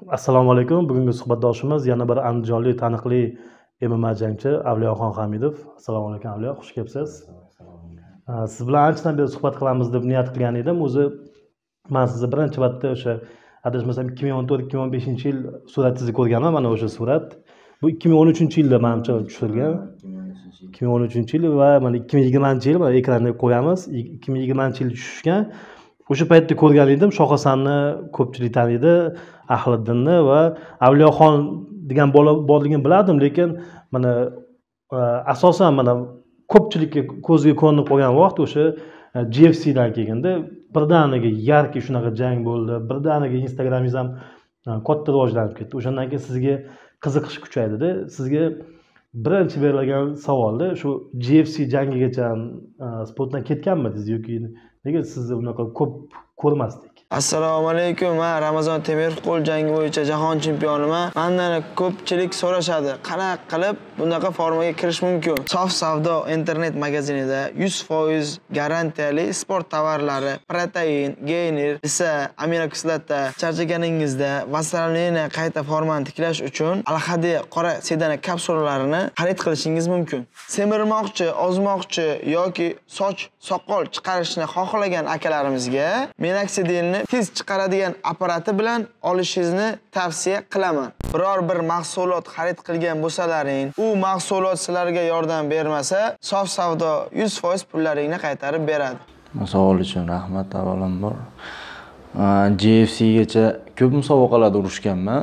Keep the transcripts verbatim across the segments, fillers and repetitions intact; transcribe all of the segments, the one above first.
Assalomu alaykum. Bugungi suhbatdoshimiz yana bir andijonlik taniqli M M A jangchi Avliyoxon Hamidov. Assalomu alaykum Avliyo, xush kelibsiz. Siz bilan anchadan beri suhbat qilamiz deb niyat qilgan edim. O'zi men sizni birinchi marta o'sha adashmasam ikki ming o'n to'rt ikki ming o'n beshinchi yil suratingizni ko'rganman, mana o'sha surat. Bu ikki ming o'n uchinchi yilda menimcha tushirilgan. ikki ming o'n uchinchi yil va mana ikki ming yigirmanchi yil mana ekranga qo'yamiz. ikki ming yigirmanchi yil tushishgan. O'sha paytda ko'rgan edim, Shoqosanni ko'pchilik taniydi, Ahliddinni va Avliyoxon degan bola borligini bilardim, lekin mana asosan mana ko'pchilikka ko'ziga ko'rinib qolgan vaqt o'sha G F C dan kelganda birdaniga yarki shunaqa jang bo'ldi. Birdaniga Instagramingiz ham katta rivojlanib ketdi. O'shandan keyin sizga qiziqish kuchaydi-da. Sizga birinchi berilgan savolda shu G F C jangigacha sportdan ketganmidingiz yoki nega sizni unaqa ko'p ko'rmasdik? Assalomu alaykum. Men Ramazon Temirov qo'l jangi bo'yicha jahon chempioniman. Mendan ko'pchilik so'rashadi, qanaqa qilib bunaqa formaga kirish mumkin? Sof savdo internet magazinida yuz foiz garantiyali sport tovarlari, protein, gainer, esa aminokislota charchaganingizda vassalina qayta formani tiklash uchun Al-Hadi qora sedana kapsulalarini xarid qilishingiz mumkin. Semirmoqchi, ozmoqchi yoki soch, soqol chiqarishni xohlagan akalarimizga Minoxidilni tez chiqaradigan apparati bilan olishingizni tavsiya qilaman. Biror bir mahsulot xarid qilgan bo'lsalaring, u mahsulot sizlarga yordam bermasa, sof savdo yuz foiz pullaringni qaytarib beradi. Savol uchun rahmat avvalambor. G F C gacha ko'p musobaqalarda urushganman.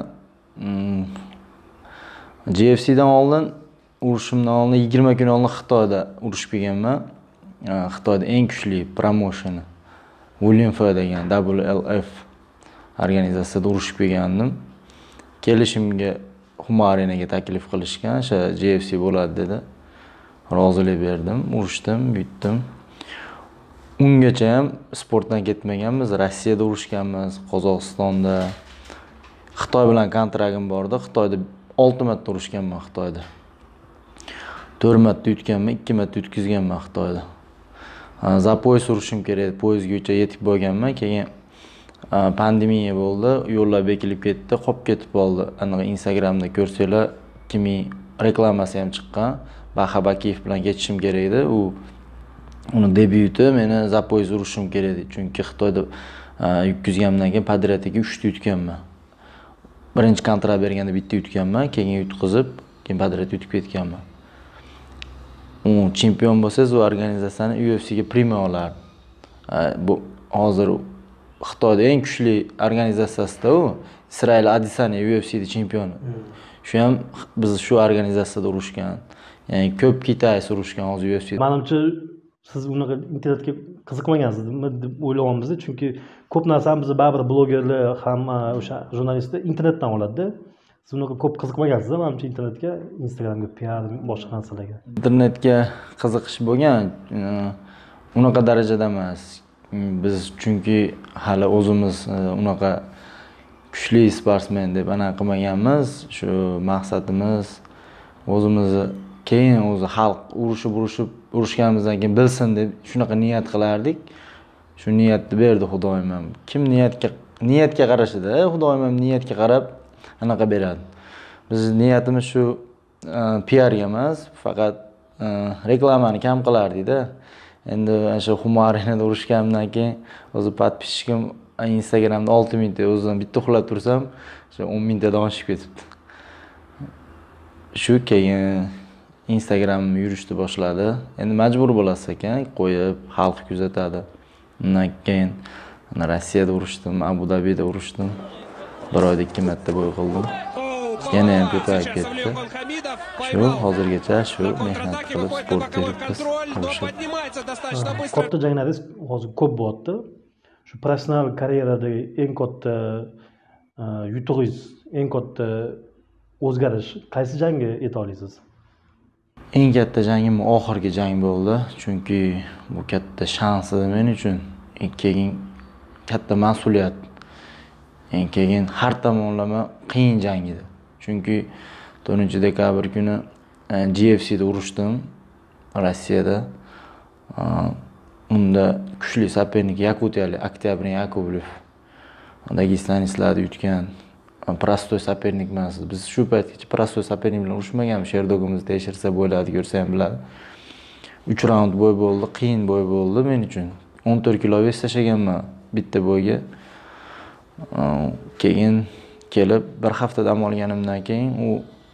G F C dan oldin urushimdan oldin yigirma kun oldin Xitoyda urushib kelganman. Xitoyda eng kuchli promotion William F degan W L F organizatsiyasida urushib kelgandim. Kelishimga Humarinaga taklif qilishgan, o'sha G F C bo'ladi dedi. Rozilik berdim, urushdim, yutdim. Ungacha ham sportdan ketmaganmiz, Rossiyada urushganmiz, Qozog'istonda. Xitoy bilan kontragim bordi. Xitoyda olti marta urushganman Xitoyda. to'rt marta yutganman, ikki marta yutkizganman Xitoyda. Za poyez urishim kerak edi, poyezgacha yetib bo'lganman. Keyin pandemiya bo'ldi, yo'llar bekilib ketdi, qolib ketib qoldi. Aniq Instagramda ko'rsanglar, ikki ming reklamasi ham chiqqan. Baha Bakiyev bilan ketishim kerak edi. U uni debyuti meni za poyez urishim kerak edi, chunki Xitoyda yutkizganimdan keyin Padratiga uchta yutganman. Birinchi kontrakt berganda bitta yutganman, keyin yutqizib, keyin Padrat yutib ketganman. U chempion bo'lsangiz, u organizatsiyani U F C ga primiya olardi. Bu hozir Xitoyda eng kuchli organizatsiyasida u, Israil Adesanya U F C da chempioni. Shu ham biz shu organizatsiyada urushgan. Ya'ni ko'p Kitayda urushgan hozir U F C. Menimcha siz unaqa internetga qiziqmagansizmi deb o'ylayapmiz, chunki ko'p narsani biz baribir blogerlar ham o'sha jurnalistlar internetdan oladi-da. Siz unaqa ko'p qiziqmagansiz, menimcha internetga, Instagramga, P R, boshqa narsalarga. Internetga qiziqish bo'lgan, unaqa darajada emas. Biz chunki hali o'zimiz unaqa kuchli sportsmen deb anaqa qilmaganmiz. Shu maqsadimiz o'zimizni keyin o'zi xalq urushib urushib urushganimizdan keyin bilsin deb shunaqa niyat qilardik. Shu niyatni berdi Xudoyim ham. Kim niyatga niyatga qarashida, Xudoyim ham niyatga qarab anaqa beradi. Biz niyatimiz shu P R ga emas, faqat reklamani kam qilardik-da. Endi o'sha Humarinada urushganimdan keyin o'zi podpishchim Instagramda olti ming ta o'zidan bitta uxlab tursam, o'sha o'n ming tadan oshib ketibdi. Shu keyin Instagramim yurishni boshladi. Endi majbur bo'lasiz ekan, qo'yib, xalq kuzatadi. Undan keyin Rossiyada urushdim, Abu Dabida urushdim. Bir oyda ikki marta bo'y qildim. Yana ham ko'payib ketdi. Shu hozirgacha shu mehnat qilib sport teribmiz. Katta janglaringiz hozir ko'p bo'lyapti. Shu professional karyeradagi eng katta yutug'ingiz, eng katta o'zgarish qaysi jangga yeta olasiz? Eng katta jangim oxirgi jang bo'ldi, chunki bu katta shans edi men uchun. Keyin katta mas'uliyat. Keyin har tomonlama qiyin jang edi. Chunki to'rtinchi dekabr kuni G F C da urushdim Rossiyada. Unda kuchli sopernik yakutiyalik Oktyabr Yakovlev. Dagestanliklarni yutgan prostoy sopernik emas. Biz shu paytgacha prostoy sopernik bilan urushmaganmiz. Sherdogimiz tekshirsa bo'ladi, ko'rsa ham biladi. uch raund bo'y bo'ldi, qiyin bo'y bo'ldi men uchun. o'n to'rt kilo vес tashaganman bitta bo'yga. Keyin kelib bir hafta dam olganimdan keyin u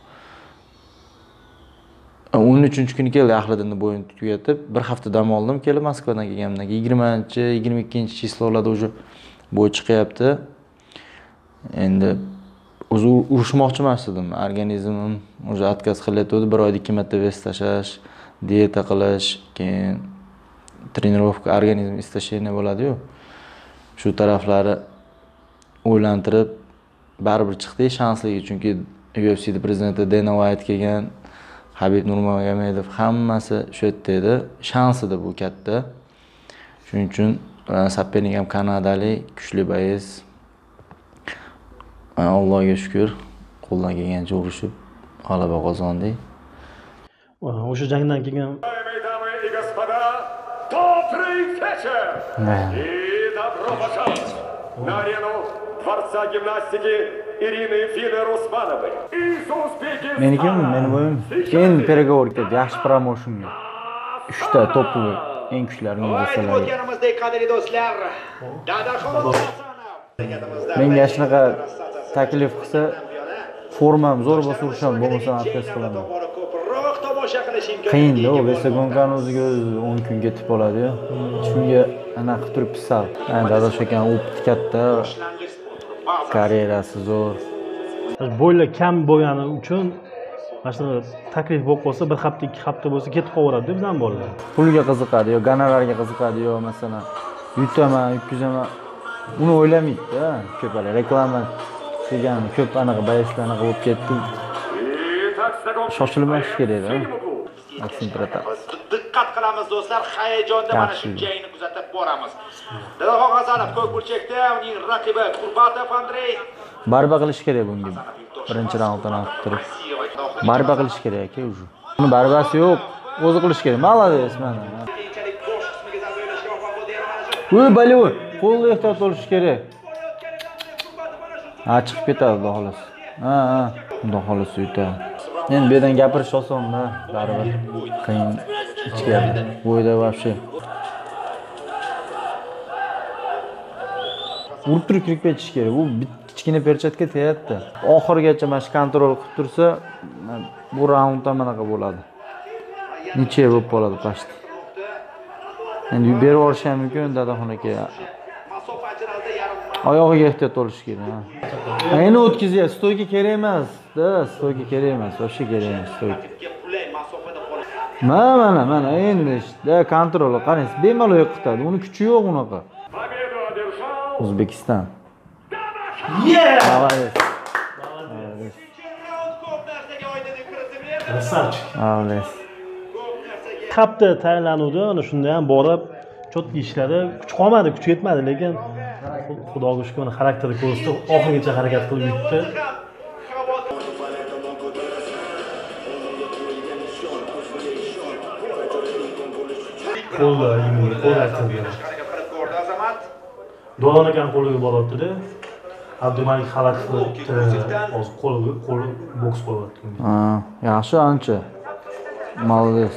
o'n uchinchi kuni keldi Ahliddinni bo'yini tugatib, bir hafta dam oldim, kelib Moskvadan kelganimdan keyin yigirmanchi, yigirma ikkinchi chislolarda уже bo'y chiqyapti. Endi o'zi urushmoqchi emas edim. Organizmim уже отказ qilyapti. Bir oyda ikki marta vес tashash, dieta qilish, keyin trenirovka, organizm istashini bo'ladi-yu. Shu taraflari o'ylantirib baribir chiqdi, shansli, chunki U F C da prezidenti Dana White kelgan, Habib Nurmagomedov hammasi shu yerda edi. Shansi edi bu katta. Shuning uchun sopernik ham kanadalik, kuchli boyez. Allohga shukr, qo'ldan kelgancha urushib g'alaba qozondik. O'sha jangdan keyin на арену Дворца гимнастики Ирины Фины Русмановой. Menikimi, meni bo'yim. Keyin переговорga yaxshi promotionga. uchta topovi eng kuchlarini o'ldirsalar. Qadrli do'stlar, Dadaxon Menga shunaqa taklif qilsa, formam zo'r bo'lsa urusham, bo'lmasa отказ qilaman. Qiyin-da, u Vesagonkani o'ziga o'n kun ketib oladi-yu. Shunga ana qilib turibsiz sal. Dadash ekan, opti katta, karyerasi zo'r. Bo'ylar kam bo'lgani uchun mana shu taklif bo'lib qolsa, bir hafta, ikki hafta bo'lsa ketib qolaveradi bizdan bolalar. Pulga qiziqadi, yo gonorarga qiziqadi, yo masalan yutaman, yutkazaman. Uni o'ylamaydi-da, ko'plar reklama degan ko'p anaqa bayashlarni qilib ketdi. Shoshilmash kerak-da. Aksintrata. Diqqat qilamiz do'stlar, hayajonda mana shu jangni kuzatib boramiz. Dadaxon Hasanov ko'k burchakda, uning raqibi Qurbatov Andrey. Barba qilish kerak bunga. Birinchi raunddan olib turib. Barba qilish kerak aka o'sha. Uni barbasi yo'q, o'zi qilish kerak. Malades mana. Voy baloy, qo'lda ehtiyot bo'lish kerak. Ha, chiqib ketadi, xudo xolos. Ha, ha, xudo xolos yutadi. Endi bu yerdan gapirish oson-da, baribir qiyin ichkarida. Bo'yda вообще. Urib turib kirib ketish kerak. U kichkina perchatka tegadi. Oxirigacha mana shu kontrol qilib tursa, bu raundda manaqa bo'ladi. Necha bo'lib qoladi past. Endi berib yuborish ham mumkin, Dadaxon aka. Oyog'iga ehtiyot bo'lish kerak. Endi o'tkazyapti, stoyga kerak emas-da, stoyga kerak emas, вообще kerak emas stoyga. Mana, mana, mana endi işte kontrol qarang, bemalol yiqitadi. Uni kuchi yo'q unaqa. O'zbekiston. Yeah! Молодец. Красавчик. Молодец. Hafta tayinlanuvdi, ana shunda ham borib, chotki ishlari, kuch qolmadi, kuch yetmadi, lekin Xudoga shukr, uni xarakteri ko'rsatdi, oxirigacha harakat qilib yutdi. Qo'lda, yengil, qo'lda aytdi. Do'lon ekan qo'liga boryapti-da. Abdumalik Xalatovni hozir qo'liga, qo'li boks qo'yapti. Ha, yaxshi ancha. Молодец.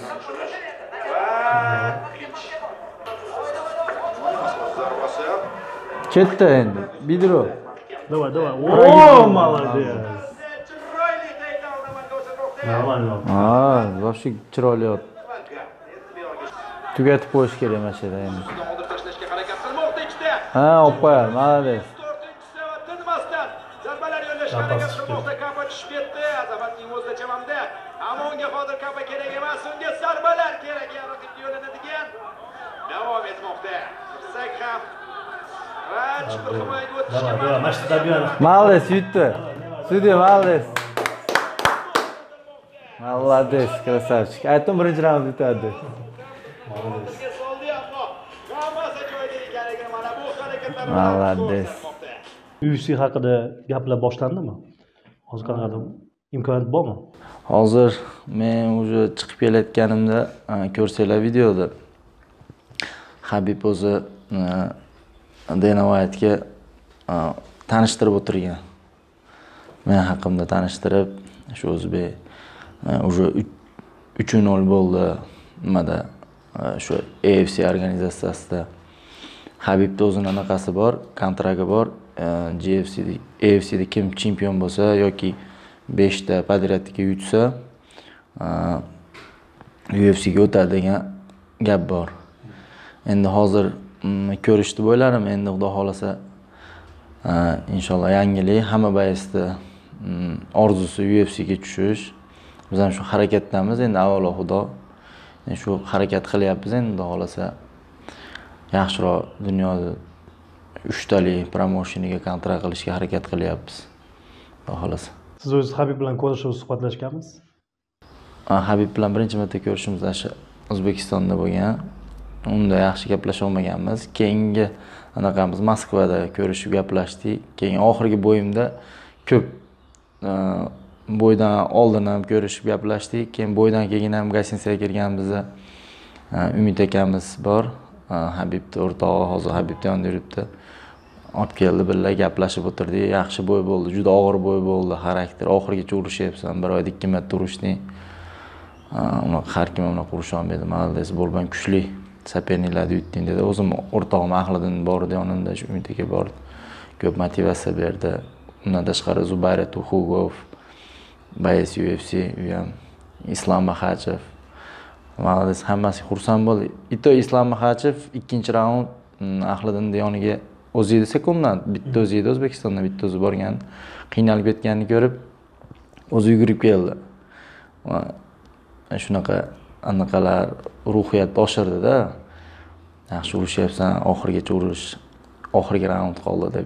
Ketdi endi. Bidro. Давай, давай. О, молодец. Нормально. Ha, вообще chiroyli ot. Tugatib qo'yish kerak mana shu yerda endi. Ha, olib qo'yar, молодец. Zarbalar yo'llashganiga qirmoqda kapa tushib ketdi. Azamatning o'zida chamamda. Ammo unga hozir kapa kerak emas, unga zarbalar kerak. Raqibga yo'lanadigan davom etmoqda. Sak ham Давай, давай, мashq tabian. Молодец, yutdi. Sudya, молодец. Молодец, красавчик. Aytdim birinchi raund yutadi. Молодец. U F C haqida gaplar boshlandimi? Hozir qanaqadir imkoniyat bormi? Hozir men уже chiqib kelayotganimda ko'rsanglar videoda Habib o'zi Dana White'ga tanishtirib o'tirgan. men haqimda tanishtirib, shu o'zbek уже uch nol bo'ldi nimada shu A F C organizatsiyasida. Habibda o'zining anaqasi bor, kontragi bor. G F C A F C'da kim chempion bo'lsa yoki beshta podryadga yutsa, U F C'ga o'tadi degan gap bor. Endi hozir ko'rishdi bo'ylarim, endi Xudo xolasa inshaalloh yangilik hamma bayisda orzusi U F C'ga tushish. Biz ham shu harakatdamiz, endi avvalo Xudo shu harakat qilyapmiz, endi Xudo xolasa yaxshiroq dunyoda uchtali promotioniga kontrakt qilishga harakat qilyapmiz. Xudo xolasa. Siz o'zingiz Habib bilan ko'rishib suhbatlashganmiz? Habib bilan birinchi marta ko'rishimiz o'sha O'zbekistonda bo'lgan. Unda yaxshi gaplasha olmaganmiz. Keyingi anaqamiz Moskvada ko'rishib gaplashdik. Keyin oxirgi bo'yimda ko'p bo'ydan oldin ham ko'rishib gaplashdik. Keyin bo'ydan keyin ham gostinitsaga kirganimizda Umid akamiz bor. Habibning o'rtog'i hozir Habibning yonida yuribdi. Olib keldi, birga gaplashib o'tirdik. Yaxshi bo'y bo'ldi, juda og'ir bo'y bo'ldi, xarakter. Oxirigacha urushyapsan, bir oyda ikki marta urushding. Uni har kim uni urisha olmaydi. Молодец, bo'lgan kuchli soperniklarni yutding dedi. O'zim o'rtog'im Ahliddin bor edi yonimda, shu Umid aka bor. Ko'p motivatsiya berdi. Undan tashqari Zubayra Tuxugov, Bayes U F C, u ham Islom Maxachev. Молодец, hammasi xursand bo'ldi. Ito Islom Maxachev ikkinchi raund Ahliddinning yoniga o'zi edi sekunddan, bitta o'zi edi O'zbekistonda, bitta o'zi borgan. Qiynalib ketganini ko'rib, o'zi yugurib keldi. Shunaqa anaqalar ruhiyatni oshirdi-da. Yaxshi urushyapsan, oxirigacha urish, oxirgi raund qoldi deb.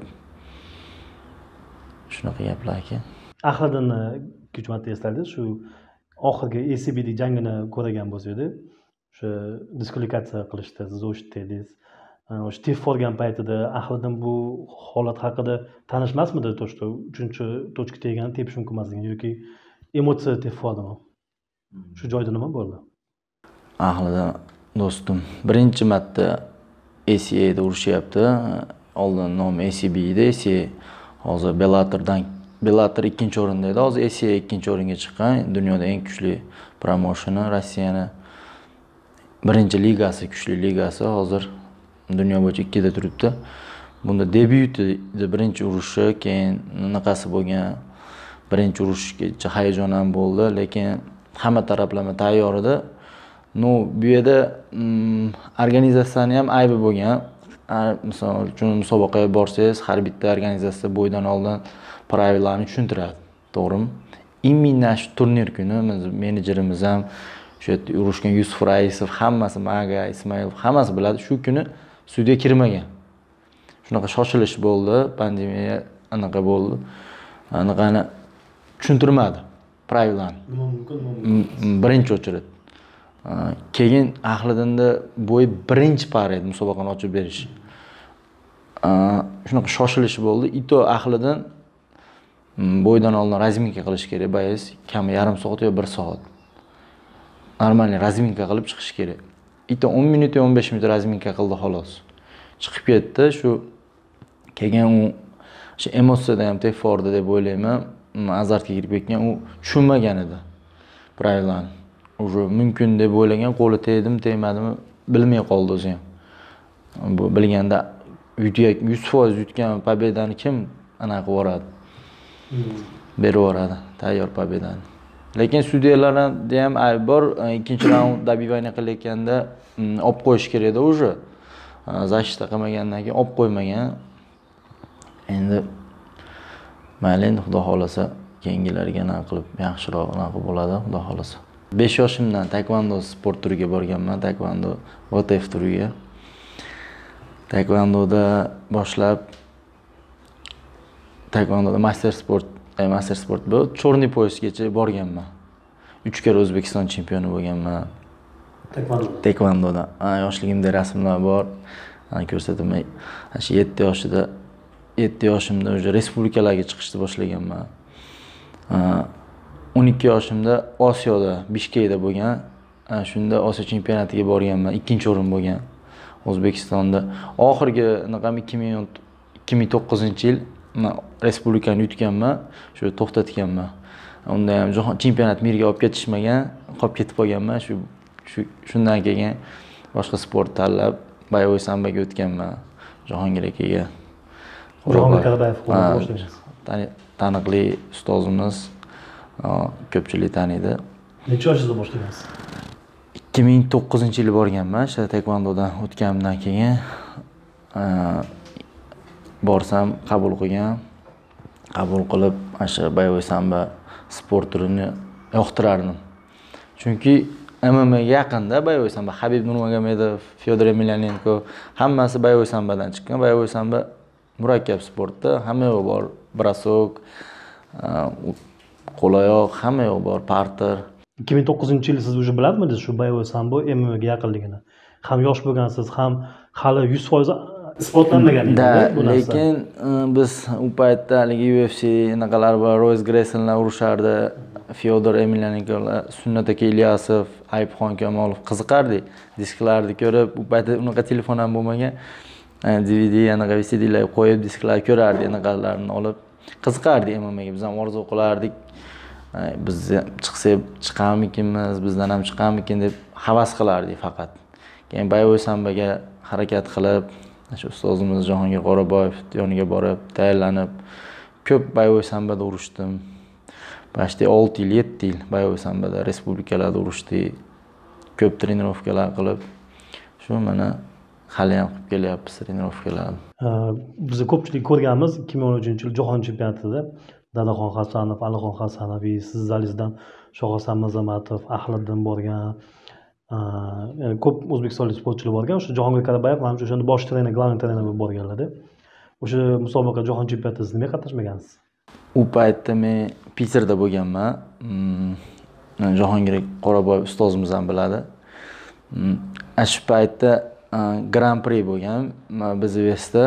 Shunaqa gaplar ekan. Ahliddinni uch marta esladingiz, shu oxirgi A C B jangini ko'rgan bo'lsangiz, o'sha diskvalifikatsiya qilishdi, siz o'shdingiz. O'sha tif olgan paytida Ahliddin bu holat haqida tanishmasmidi? To'shda uchinchi tochka tegani tepish mumkin emasligini yoki emotsiya tif oldimi? Shu joyda nima bo'ldi? Ahliddin do'stim birinchi marta A C A'da urushyapti. Oldin nomi A C B edi, A C A hozir Bellatordan Bellator ikkinchi o'rinda edi. Hozir A C A ikkinchi o'ringa chiqqan. Dunyoda eng kuchli promotioni, Rossiyani birinchi ligasi, kuchli ligasi hozir dunyo bo'yicha ikkida turibdi. Bunda debyuti birinchi urushi, keyin naqasi bo'lgan. Birinchi urushgacha hayajon ham bo'ldi, lekin hamma taraflama tayyor edi. No, bu yerda organizatsiyani ham aybi bo'lgan. Misol uchun musobaqaga borsangiz, har bitta organizatsiya bo'ydan oldin pravilalarni tushuntiradi, to'g'rimi? Imенно shu turnir kuni menejerimiz ham, shu yerda urushgan Yusuf Raisov, hammasi, Maga, Ismailov, hammasi biladi, shu kuni studiyaga kirmagan. Shunaqa shoshilish bo'ldi, pandemiya anaqa bo'ldi. Anaqani tushuntirmadi pravilalarni. Nima mumkin? Birinchi o'chirit. Keyin Ahliddinda bo'yi birinchi par edi musobaqani ochib berish. Shunaqa shoshilish bo'ldi. Ito Ahliddin bo'ydan oldin razminka qilish kerak, bayis kam yarim soat yo bir soat. Normalniy razminka qilib chiqish kerak. Ito o'n minut yo o'n besh minut razminka qildi xolos. Chiqib ketdi. Shu keyin u shu emotsiyada ham tefordi deb o'ylayman. Azartga kirib ketgan, u tushunmagan edi pravilalarni. Уже mumkin deb o'ylagan, qo'li tegdim, tegmadimi bilmay qoldi o'zi ham. Bu bilganda yuz foiz yutgan pobedani kim anaqa qilib yoradi? Berib yoradi tayyor pobedani. Lekin sudyalarda ham ayb bor. Ikkinchi raund dabivani qilayotganda olib qo'yish kerak edi уже. Zashta qilmagandan keyin olib qo'ymagan. Endi mayli, endi Xudo xolasa keyingilarga anaqa qilib yaxshiroq anaqa bo'ladi, Xudo xolasa. besh yoshimdan taekwondo sport turiga borganman, taekwondo V T F turiga. Taekvondoda boshlab taekvondoda master sport, master sport bu chorniy poyasgacha borganman. uch kar O'zbekiston chempioni bo'lganman. Taekwondo. Taekvondoda. Yoshligimda rasmlar bor. Ko'rsataman. Shu yetti yoshida, yetti yoshimda o'sha respublikalarga chiqishni boshlaganman. o'n ikki yoshimda Osiyoda, Bishkekda bo'lgan. Shunda Osiyo chempionatiga borganman, ikkinchi o'rin bo'lgan. O'zbekistonda oxirgi naqam ikki ming to'qqizinchi yil respublikani yutganman, shu to'xtatganman. Unda ham jahon chempionat miriga olib ketishmagan, qolib ketib qolganman. Shu shundan keyin boshqa sport tanlab boyovoy samboga o'tganman. Jahongir akaga. Jahongir Karabayev boshlaymiz. Taniqli ustozimiz, ko'pchilik taniydi. Necha yoshingizda boshlagansiz? ikki ming to'qqizinchi yil borganman, o'sha taekvondodan o'tganimdan keyin borsam qabul qilgan. Qabul qilib, o'sha boyovoy sambo sport turini yoqtirardim. Chunki M M A ga yaqinda boyovoy sambo, Habib Nurmagomedov, Fyodor Emelianenko hammasi boyovoy sambodan chiqqan. Boyovoy sambo murakkab sportda, hamma yo'q bor, brasok, qo'l-oyoq, hamma yo'q bor, parter. ikki ming to'qqizinchi yil siz уже bilardingiz shu boyovoy sambo M M A ga yaqinligini? Ham yosh bo'lgansiz, ham hali yuz foiz isbotlanmagan edi bu narsa. Lekin biz u paytda haligi U F C anaqalar bor, Royce Graysonlar urushardi, Fyodor Emelianenkolar, Sunnat aka Ilyasov, Ayibxon Kamolov qiziqardik. Disklarni ko'rib, u paytda unaqa telefon ham bo'lmagan. D V D anaqa V C D'lar qo'yib disklar ko'rardik, anaqalarni olib qiziqardik M M A ga. Biz ham orzu qilardik. Biz chiqsak chiqamikinmiz, bizdan ham chiqamikin deb havas qilardik faqat. Keyin boyovoy samboga harakat qilib, shu ustozimiz Jahongir Qoraboyev yoniga borib, tayyorlanib, ko'p boyovoy samboda urishdim. Bashti olti yil, yetti yil boyovoy samboda respublikalarda urishdik. Ko'p trenirovkalar qilib, shu mana hali ham qilib kelyapmiz trenirovkalarni. Biz ko'pchilik ko'rganmiz ikki ming o'n uchinchi yil jahon chempionatida Dadaxon Hasanov, Alixon Hasanoviy, siz zalingizdan Shohhasan Mazamatov, Ahliddin borgan. Ya'ni ko'p o'zbekistonlik sportchilar borgan. O'sha Jahongir Karabayev ham o'shanda bosh trener, glавный trener bo'lib borganlar-da. O'sha musobaqa jahon chempionatida nimaga qatnashmagansiz? U paytda men Peterda bo'lganman. Jahongir Qoraboyev ustozimiz ham biladi. Shu paytda Grand Prix bo'lgan. Biz Vestda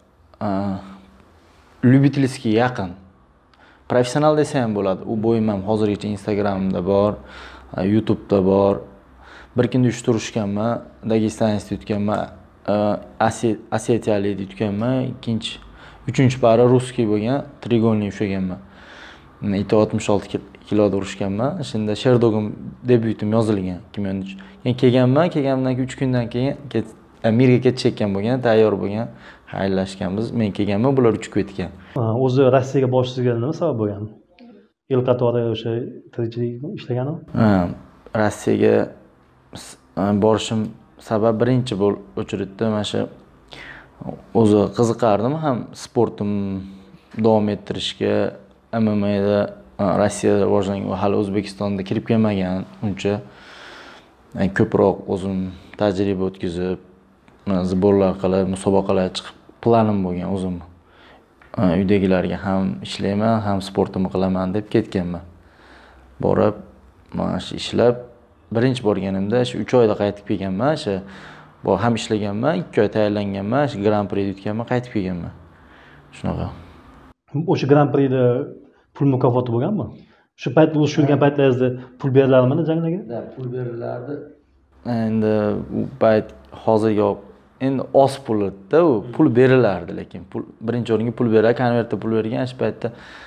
Lyubitelskiy yaqin. Professional desa ham bo'ladi. U bo'yim ham hozirgacha Instagramda bor, YouTube'da bor. Bir kunda uch turishganman, Dagestanist yutganman, Osetiyalik yutganman, ikkinchi, uchinchi pari ruskiy bo'lgan, trigolni ushlaganman. Ito oltmish olti kiloda urishganman. Shunda Sherdogim debyutim yozilgan ikki ming o'n uch. Keyin kelganman, kelganimdan keyin uch kundan keyin Amirga ketishayotgan bo'lgan, tayyor bo'lgan, xayrlashganmiz. Men kelganman, bular uchib ketgan. O'zi Rossiyaga borishingizga nima sabab bo'lgan? Yil qatori o'sha tirikchilik ishlaganmi? Ha, Rossiyaga borishim sabab birinchi bo'l o'chiritdi. Mana shu o'zi qiziqardim ham sportim davom ettirishga, M M A da Rossiyada rivojlangan, hali O'zbekistonda kirib kelmagan uncha. Ko'proq o'zim tajriba o'tkazib, zborlar qilib, musobaqalarga chiqib planim bo'lgan o'zim. Uydagilarga ham ishlayman, ham sportimni qilaman deb ketganman. Borib, mana shu ishlab, birinchi borganimda shu uch oyda qaytib kelganman. Shu bu ham ishlaganman, ikki oy tayyorlanganman, shu Grand Prix yutganman, qaytib kelganman. Shunaqa. O'sha Grand Prixda pul mukofoti bo'lganmi? Shu payt urush yurgan paytlaringizda pul berilarmidi janglarga? Da, pul berilardi. Endi u payt hozirga endi oz pulda u pul berilardi, lekin pul birinchi o'ringa pul berar, konvertda pul bergan. Shu paytda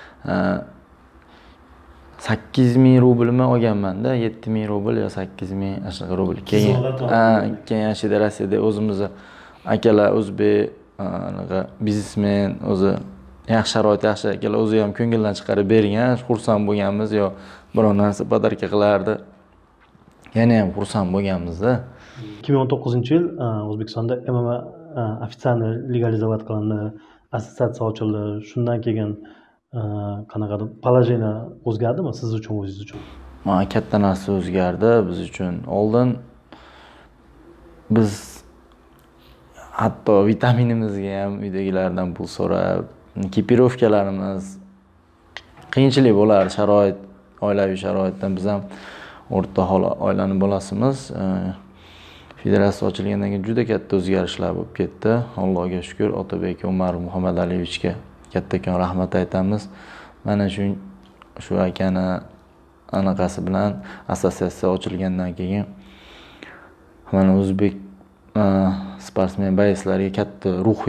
sakkiz ming rublmi olganman-da, yetti ming rubl yo sakkiz ming ashqa rubl. Keyin keyin Federatsiyada o'zimiz akalar o'zbek anaqa biznesmen o'zi yaxshi sharoit yaxshi akalar o'zi ham ko'ngildan chiqarib bergan, xursand bo'lganmiz. Yo biror narsa podarka qilardi. Yana ham xursand bo'lganmiz-da. ikki ming o'n to'qqizinchi yil O'zbekistonda M M A ofitsial legalizovat qilindi, assotsiatsiya ochildi. Shundan keyin qanaqadir положение o'zgardimi siz uchun, o'zingiz uchun? Ma katta narsa o'zgardi biz uchun. Oldin biz hatto vitaminimizga ham uydagilardan pul so'rab, ekipirovkalarimiz qiyinchilik bo'lardi, sharoit, oilaviy sharoitdan biz ham o'rta hol oilaning bolasimiz. Federatsiya ochilgandan keyin juda katta o'zgarishlar bo'lib ketdi. Allohga shukr, Otabek Umar Muhammadaaliyevichga kattakon rahmat aytamiz. Mana shu shu akani anaqasi bilan assotsiatsiya ochilgandan keyin mana o'zbek sportsmen bayslarga katta ruhiyat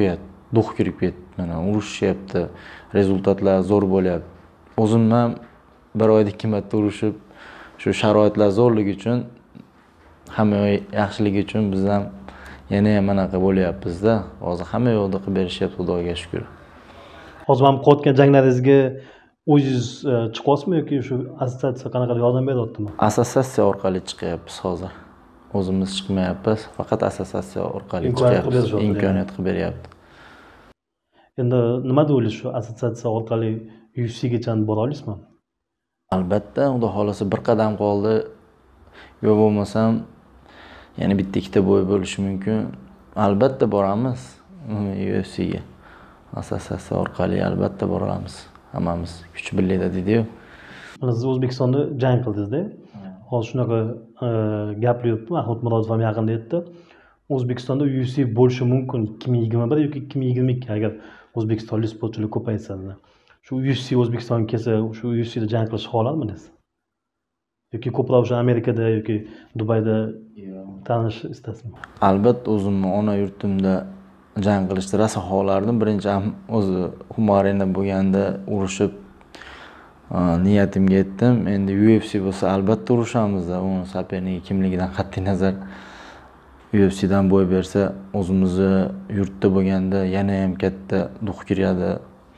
duh kirib ketdi. Mana urushyapti, rezultatlar zo'r bo'lyapti. O'zim ham bir oyda ikki marta urushib, shu sharoitlar zo'rligi uchun, hamma yaxshiligi uchun biz ham yana ham anaqa bo'lyapmiz-da. Hozir hamma yo'lda qilib berishyapti, Xudoga shukr. Hozir ham qilayotgan janglaringizga o'zingiz chiqyapsizmi yoki shu assotsiatsiya qanaqa yordam beryaptimi? Assotsiatsiya orqali chiqyapmiz hozir. O'zimiz chiqmayapmiz, faqat assotsiatsiya orqali chiqyapmiz. Imkoniyat qilib beryapti. Endi nima deysiz, shu assotsiatsiya orqali U F C gacha bora olasizmi? Albatta, xudo xolasa bir qadam qoldi. Yo bo'lmasam yana bitta ikkita bo'y bo'lishi mumkin. Albatta boramiz U F C ga. Assotsiatsiya orqali albatta boramiz. Hammamiz kuch birlikda deydi-yu. Mana siz O'zbekistonda jang qildingiz-da. Hozir shunaqa gaplar yuribdi, Mahmud Murodov ham yaqinda aytdi. O'zbekistonda U F C bo'lishi mumkin ikki ming yigirma bir yoki ikki ming yigirma ikki agar o'zbekistonlik sportchilar ko'paysa. Shu U F C O'zbekistonga kelsa, shu U F C da jang qilishni xohlardingiz? Yoki ko'proq o'sha Amerikada yoki Dubayda tanish istasizmi? Albatta, o'zimni ona yurtimda jang qilishni rosa xohlardim. Birinchi ham o'zi Humarenda bo'lganda urushib niyatimga yetdim. Endi U F C bo'lsa albatta urushamiz-da. Uni soperniki kimligidan qat'iy nazar U F C dan bo'y bersa, o'zimizni yurtda bo'lganda yana ham katta duh kiradi.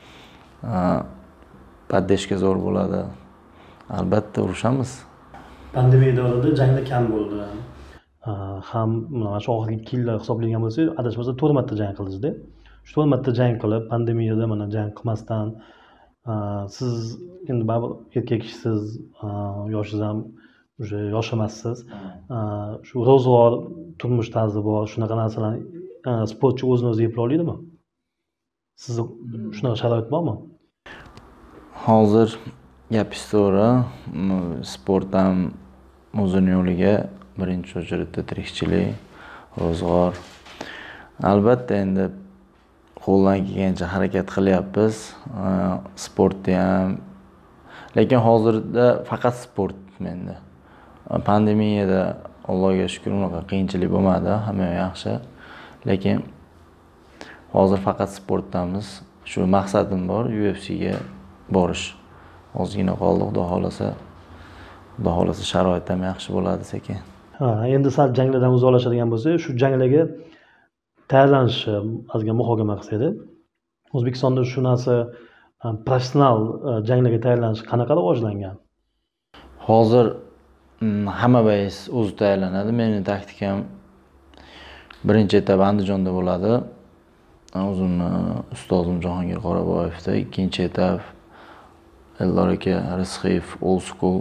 Paddeshga zo'r bo'ladi. Albatta urushamiz. Pandemiya davrida janglar kam bo'ldi. Ham mana shu oxirgi ikki yillar hisoblagan bo'lsak, adashmasa to'rt marta jang qildingiz-da. Shu to'rt marta jang qilib, pandemiyada mana jang qilmasdan siz endi baribir erkak kishisiz, yoshingiz ham o'sha yosh emassiz. Shu ro'zg'or, turmush tarzi bor, shunaqa narsalarni sportchi o'zini o'zi eplay oladimi? Sizda shunaqa sharoit bormi? Hozir gapingiz to'g'ri. Sport ham o'zini yo'liga birinchi o'chirda tirikchilik, ro'zg'or. Albatta endi qo'ldan kelgancha harakat qilyapmiz. Sportda ham. Lekin hozirda faqat sport menda. Pandemiyada Allohga shukr unaqa qiyinchilik bo'lmadi, hamma yaxshi. Lekin hozir faqat sportdamiz. Shu maqsadim bor, U F C ga borish. Ozgina qoldi, xudo xolasa. Xudo xolasa sharoit ham yaxshi bo'ladi sekin. Ha, endi sal janglardan uzoqlashadigan bo'lsak, shu janglarga tayyorlanish ozgina muhokama qilsak-da. O'zbekistonda shu narsa professional janglarga tayyorlanish qanaqa rivojlangan? Hozir hamma bays o'zi tayyorlanadi. Mening taktikam birinchi etap Andijonda bo'ladi. O'zimni ustozim Jahongir Qoraboyevda, ikkinchi etap Eldor aka Rizqiyev old school.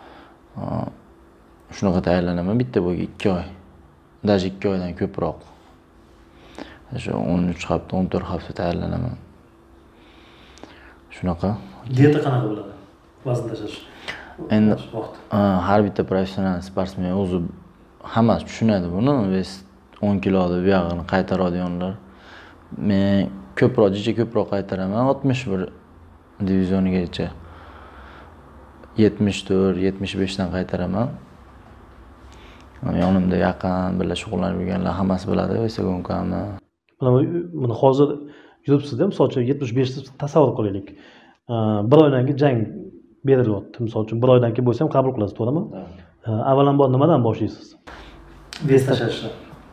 Shunaqa tayyorlanaman bitta bo'yiga ikki oy. Даже ikki oydan ko'proq. Shu o'n uch hafta, o'n to'rt hafta tayyorlanaman. Shunaqa. Dieta qanaqa bo'ladi? Vazn tashlash. Endi har bitta professional sportsmen o'zi hammasi tushunadi buni. Vest o'n kiloni bu yog'ini qaytaradiganlar. Men ko'proq, jicha ko'proq qaytaraman. oltmish bir divizionigacha. yetmish to'rt, yetmish besh dan qaytaraman. Yonimda yaqin birga shug'ullanib yurganlar hammasi biladi, Vesagonkani. Mana hozir yuribsiz-da, misol uchun yetmish besh ni tasavvur qilaylik. Bir oydan keyin jang berilyapti. Misol uchun bir oydan keyin bo'lsa ham qabul qilasiz, to'g'rimi? Avvalambor nimadan boshlaysiz? Vest tashlashni.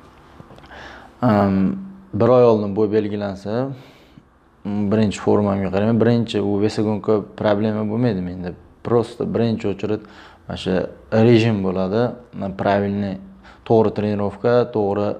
Bir oy oldin bo'y belgilansa, birinchi formamga qarayman. Birinchi u Vesagonka problema bo'lmaydi menda. Просто birinchi o'chirit mana shu rejim bo'ladi. Правильный, to'g'ri trenirovka, to'g'ri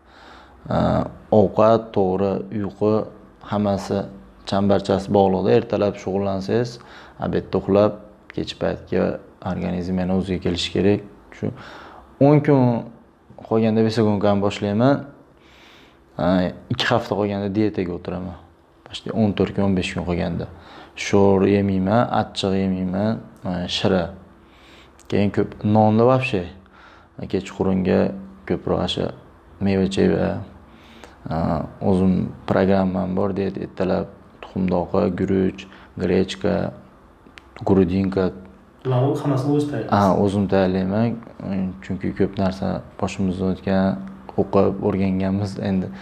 ovqat, to'g'ri uyqu, hammasi chambarchasi bog'liqda. Ertalab shug'ullansangiz, obedda uxlab, kech paytga organizm yana o'ziga kelishi kerak. Shu o'n kun qolganda Vesagonkani boshlayman. ikki hafta qolganda dietaga o'tiraman. Başta o'n to'rt kun, o'n besh kun qolganda. Sho'r yemayman, achchiq yemayman, shira. Keyin ko'p nonni вообще kechqurunga ko'proq asha meva-cheva, o'zim programmam bor, deydi, ertalab tuxumdoqi, guruch, grechka, grudinka. Ularni hammasini o'z tayyorlaysiz. Ha, o'zim tayyorlayman, chunki ko'p narsa boshimizdan o'tgan, o'qib, o'rganganmiz. Endi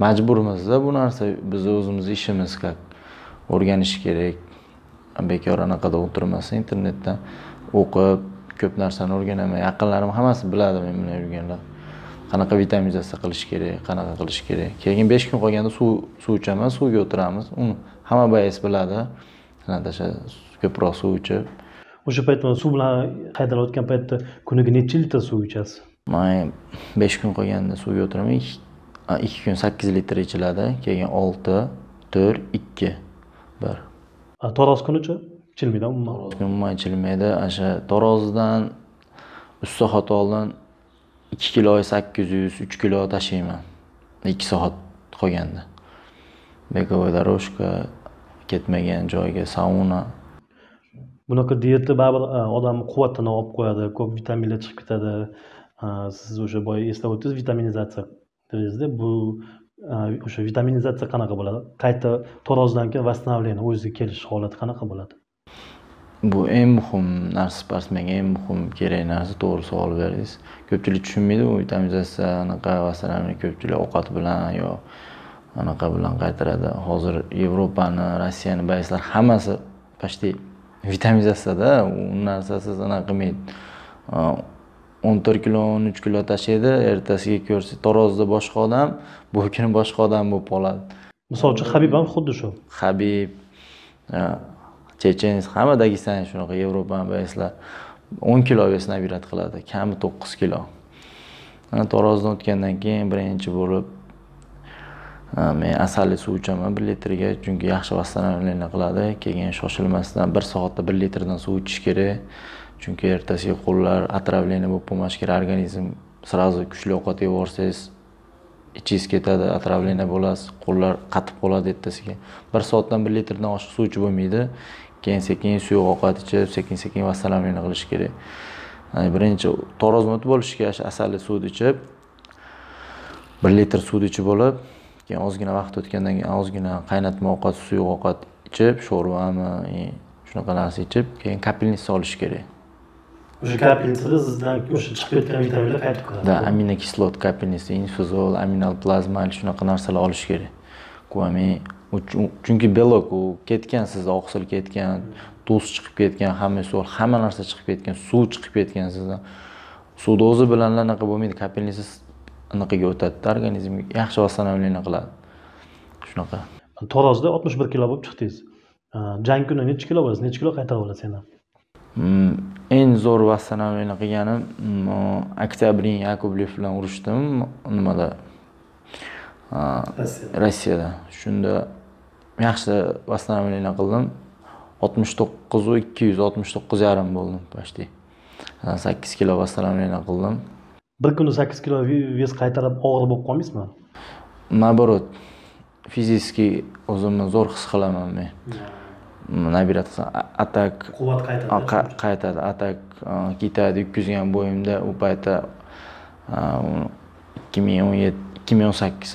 majburmizda bu narsa, biz o'zimiz ishimiz как o'rganish kerak. Bekor anaqada o'tirmasdan internetdan o'qib ko'p narsani o'rganaman. Yaqinlarim hammasi biladi men bilan yurganlar. Qanaqa vitaminizatsiya qilish kerak, qanaqa qilish kerak. Keyin besh kun qolganda suv suv ichaman, suvga o'tiramiz. Uni hamma bayis biladi. Natasha ko'proq suv ichib. O'sha paytda suv bilan haydalayotgan paytda kuniga necha litr suv ichasiz? Men besh kun qolganda suvga o'tiraman. ikki kun sakkiz litr ichiladi, keyin olti, to'rt, ikki, bir. Taroz kunicha ichilmaydi umuman. Umuman ichilmaydi. O'sha tarozidan uch soat oldin ikki kilo sakkiz yuz, uch kilo tashiyman. ikki soat qolganda. Begovoy doroshka, ketmagan joyga sauna. Bunaqa diyetda baribir odam quvvatini olib qo'yadi, ko'p vitaminlar chiqib ketadi. Siz o'sha boya eslab o'tdingiz, vitaminizatsiya dedingizda, bu o'sha vitaminizatsiya qanaqa bo'ladi? Qayta tarozdan keyin восстановление o'ziga kelish holati qanaqa bo'ladi? Bu eng muhim narsa, sportsmenga eng muhim kerak narsa, to'g'ri savol berdingiz. Ko'pchilik tushunmaydi bu vitaminizatsiya anaqa vassalamni, ko'pchilik ovqat bilan yo anaqa bilan qaytaradi. Hozir Yevropani, Rossiyani bayislar hammasi почти vitaminizatsiyada, u narsasiz anaqa qilmaydi. o'n to'rt kilo, o'n uch kilo tashiydi, ertasiga ko'rsa tarozda boshqa odam, bu kuni boshqa odam bo'lib qoladi. Misol uchun Habib ham xuddi shu. Habib, Chechenis, hamma Dagestan shunaqa Yevropaning bayislar o'n kilo vес nabirат qiladi, kami to'qqiz kilo. Ana tarozdan o'tgandan keyin birinchi bo'lib men asalli suv ichaman bir litrga, chunki yaxshi vassalamlaniya qiladi. Keyin shoshilmasdan bir soatda bir litrdan suv ichish kerak. Chunki ertasiga qo'llar отравление bo'lib qolmash kerak, organizm sразу kuchli ovqat yeb olsangiz ichingiz ketadi, отравление bo'lasiz, qo'llar qatib qoladi ertasiga. bir soatdan bir litrdan oshiq suv ichib bo'lmaydi. Keyin sekin suyuq ovqat ichib, sekin-sekin vassalamlaniya qilish kerak. Birinchi tarozdan o'tib olishga asalli suvni ichib, bir litr suvni ichib olib, keyin ozgina vaqt o'tgandan keyin ozgina qaynatma ovqat, suyuq ovqat ichib, sho'rvami, shunaqa narsa ichib, keyin kapelnitsa olish kerak. O'sha kapelnitsada sizdan o'sha chiqib ketgan vitaminlar qaytib keladi. Da, aminokislot kapelnitsa, infuzol, aminal plazma, shunaqa narsalar olish kerak. Kuamin, chunki belok u ketgan, sizda oqsil ketgan, tuz chiqib ketgan, xomesol, hamma narsa chiqib ketgan, suv chiqib ketgan sizdan. Suvni o'zi bilan anaqa bo'lmaydi, kapelnitsa anaqaga o'tadi, organizmga yaxshi vassalamlaniya qiladi. Shunaqa. Tarozda oltmish bir kilo bo'lib chiqdingiz. Jang kuni necha kilo bo'lasiz? Necha kilo qaytarib olasiz yana? Eng zo'r vassalamlaniya qilganim oktyabrin Yakublev bilan urushdim, nimada? Rossiyada. Shunda yaxshi vassalamlaniya qildim. oltmish to'qqiz va ikki yuz oltmish to'qqiz yarim bo'ldim почти. sakkiz kilo vassalamlaniya qildim. Bir kunda sakkiz kilo vес qaytarib og'ir bo'lib qolmaysizmi? Naоборот, fiziki o'zimni zo'r his qilaman men. Nabirat atak quvvat qaytadi. Qaytadi, atak ketadi, yutqizgan bo'yimda u paytda ikki ming o'n yetti ikki ming o'n sakkiz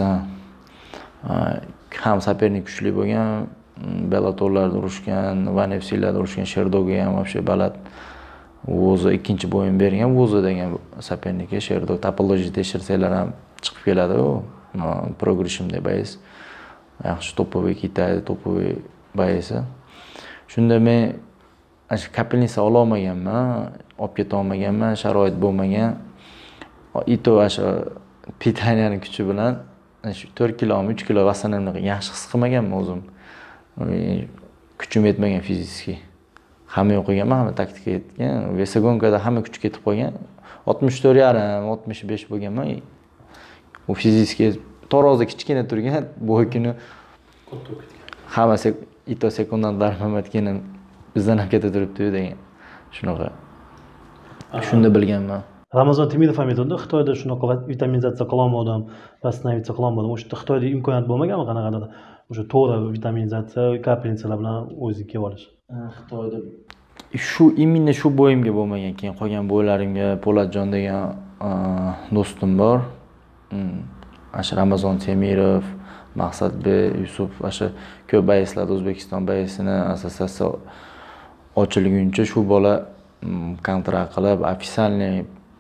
ham sapernik kuchli bo'lgan, Bellatorlarda urushgan, Van F C'larda urushgan, Sherdoga ham вообще balat. O'zi ikkinchi bo'yin bergan, o'zi degan sapernikka Sherdo topologiya tekshirsanglar ham chiqib keladi u. Progression deb bayis. Yaxshi topoviy ketadi, topoviy bayisi. Shunda men shu kapelnitsa ola olmaganman, olib keta olmaganman, sharoit bo'lmagan. Ito shu pitaniyaning kuchi bilan shu to'rt kilo, uch kilo vassalamni yaxshi his qilmaganman o'zim. Kuchim yetmagan fiziki. Hamma o'qiganman, hamma taktika yetgan. Vesagonkada hamma kuch ketib qolgan. oltmish to'rt yarim, oltmish besh bo'lganman. U fiziki tarozda kichkina turgan, bo'ykini hammasi ito sekundalar Mamatgina bizdan ham keta turibdi degan. Shunaqa. Shunda bilganman. Ramazon Temurov ham aytdi, Xitoyda shunaqa vitaminizatsiya qilolmadim, vassalamlaniya qilolmadim. O'sha Xitoyda imkoniyat bo'lmaganmi qanaqadir? O'sha to'g'ri vitaminizatsiya, kapelnitsalar bilan o'ziga kelib olish. Xitoyda shu imенно shu bo'yimga bo'lmagan, keyin qolgan bo'ylarimga Po'latjon degan do'stim bor. Asha Ramazon Temurov, Maqsadbek, Yusuf, asha ko'p bayislar O'zbekiston bayisini assotsiatsiya ochilguncha shu bola kontrakt qilib, ofitsialniy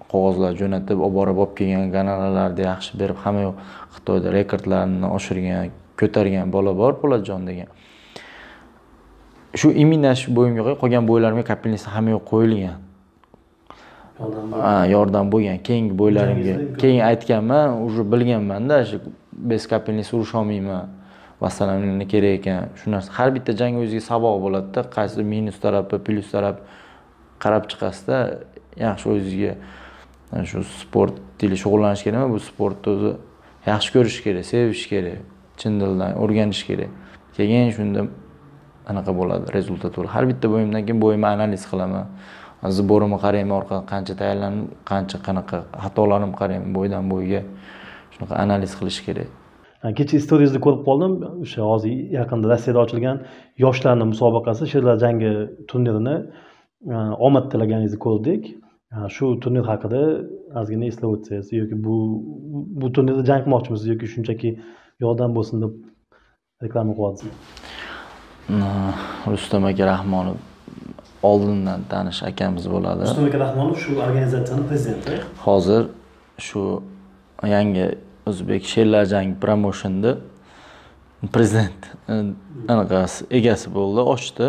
qog'ozlar jo'natib olib borib olib kelgan, gonorarlarni yaxshi berib, hamma yoq Xitoyda rekordlarni oshirgan, ko'targan bola bor Po'latjon degan. Shu imенно shu bo'yimga qo'yib, qolgan bo'ylarimga kapelnisa hamma yoq qo'yilgan. Ha, yordam bo'lgan. Keyingi bo'ylarimga. Keyin aytganman, уже bilganman-da, shu bez kapelnisa urisha olmayman. Vasalamni kerak ekan. Shu narsa har bitta jang o'ziga saboq bo'ladi-da, qaysi minus tarafi, plus taraf qarab chiqasizda, yaxshi o'ziga shu sport bilan shug'ullanish kerakmi? Bu sportni o'zi yaxshi ko'rish kerak, sevish kerak, chin dildan o'rganish kerak. Keyin shunda anaqa bo'ladi, rezultat bo'ladi. Har bitta bo'yimdan keyin bo'yimni analiz qilaman. Hozir bo'rimni qarayman, orqadan qancha tayyorlanib, qancha qanaqa xatolarim qarayman bo'ydan bo'yga. Shunaqa analiz qilish kerak. Kecha istoriyangizni ko'rib qoldim. O'sha hozir yaqinda Rossiyada ochilgan yoshlarning musobaqasi, Sherlar jangi turnirini omad tilaganingizni ko'rdik. Shu turnir haqida ozgina eslab o'tsangiz yoki bu bu turnirda jang qilmoqchimisiz yoki shunchaki yordam bo'lsin deb reklama qilyapsizmi? Rustam aka Rahmonov oldindan tanish akamiz bo'ladi. Rustam aka Rahmonov shu organizatsiyaning prezidenti. Hozir shu yangi O'zbek Sherlar jangi promotionda prezident anaqasi egasi bo'ldi, ochdi.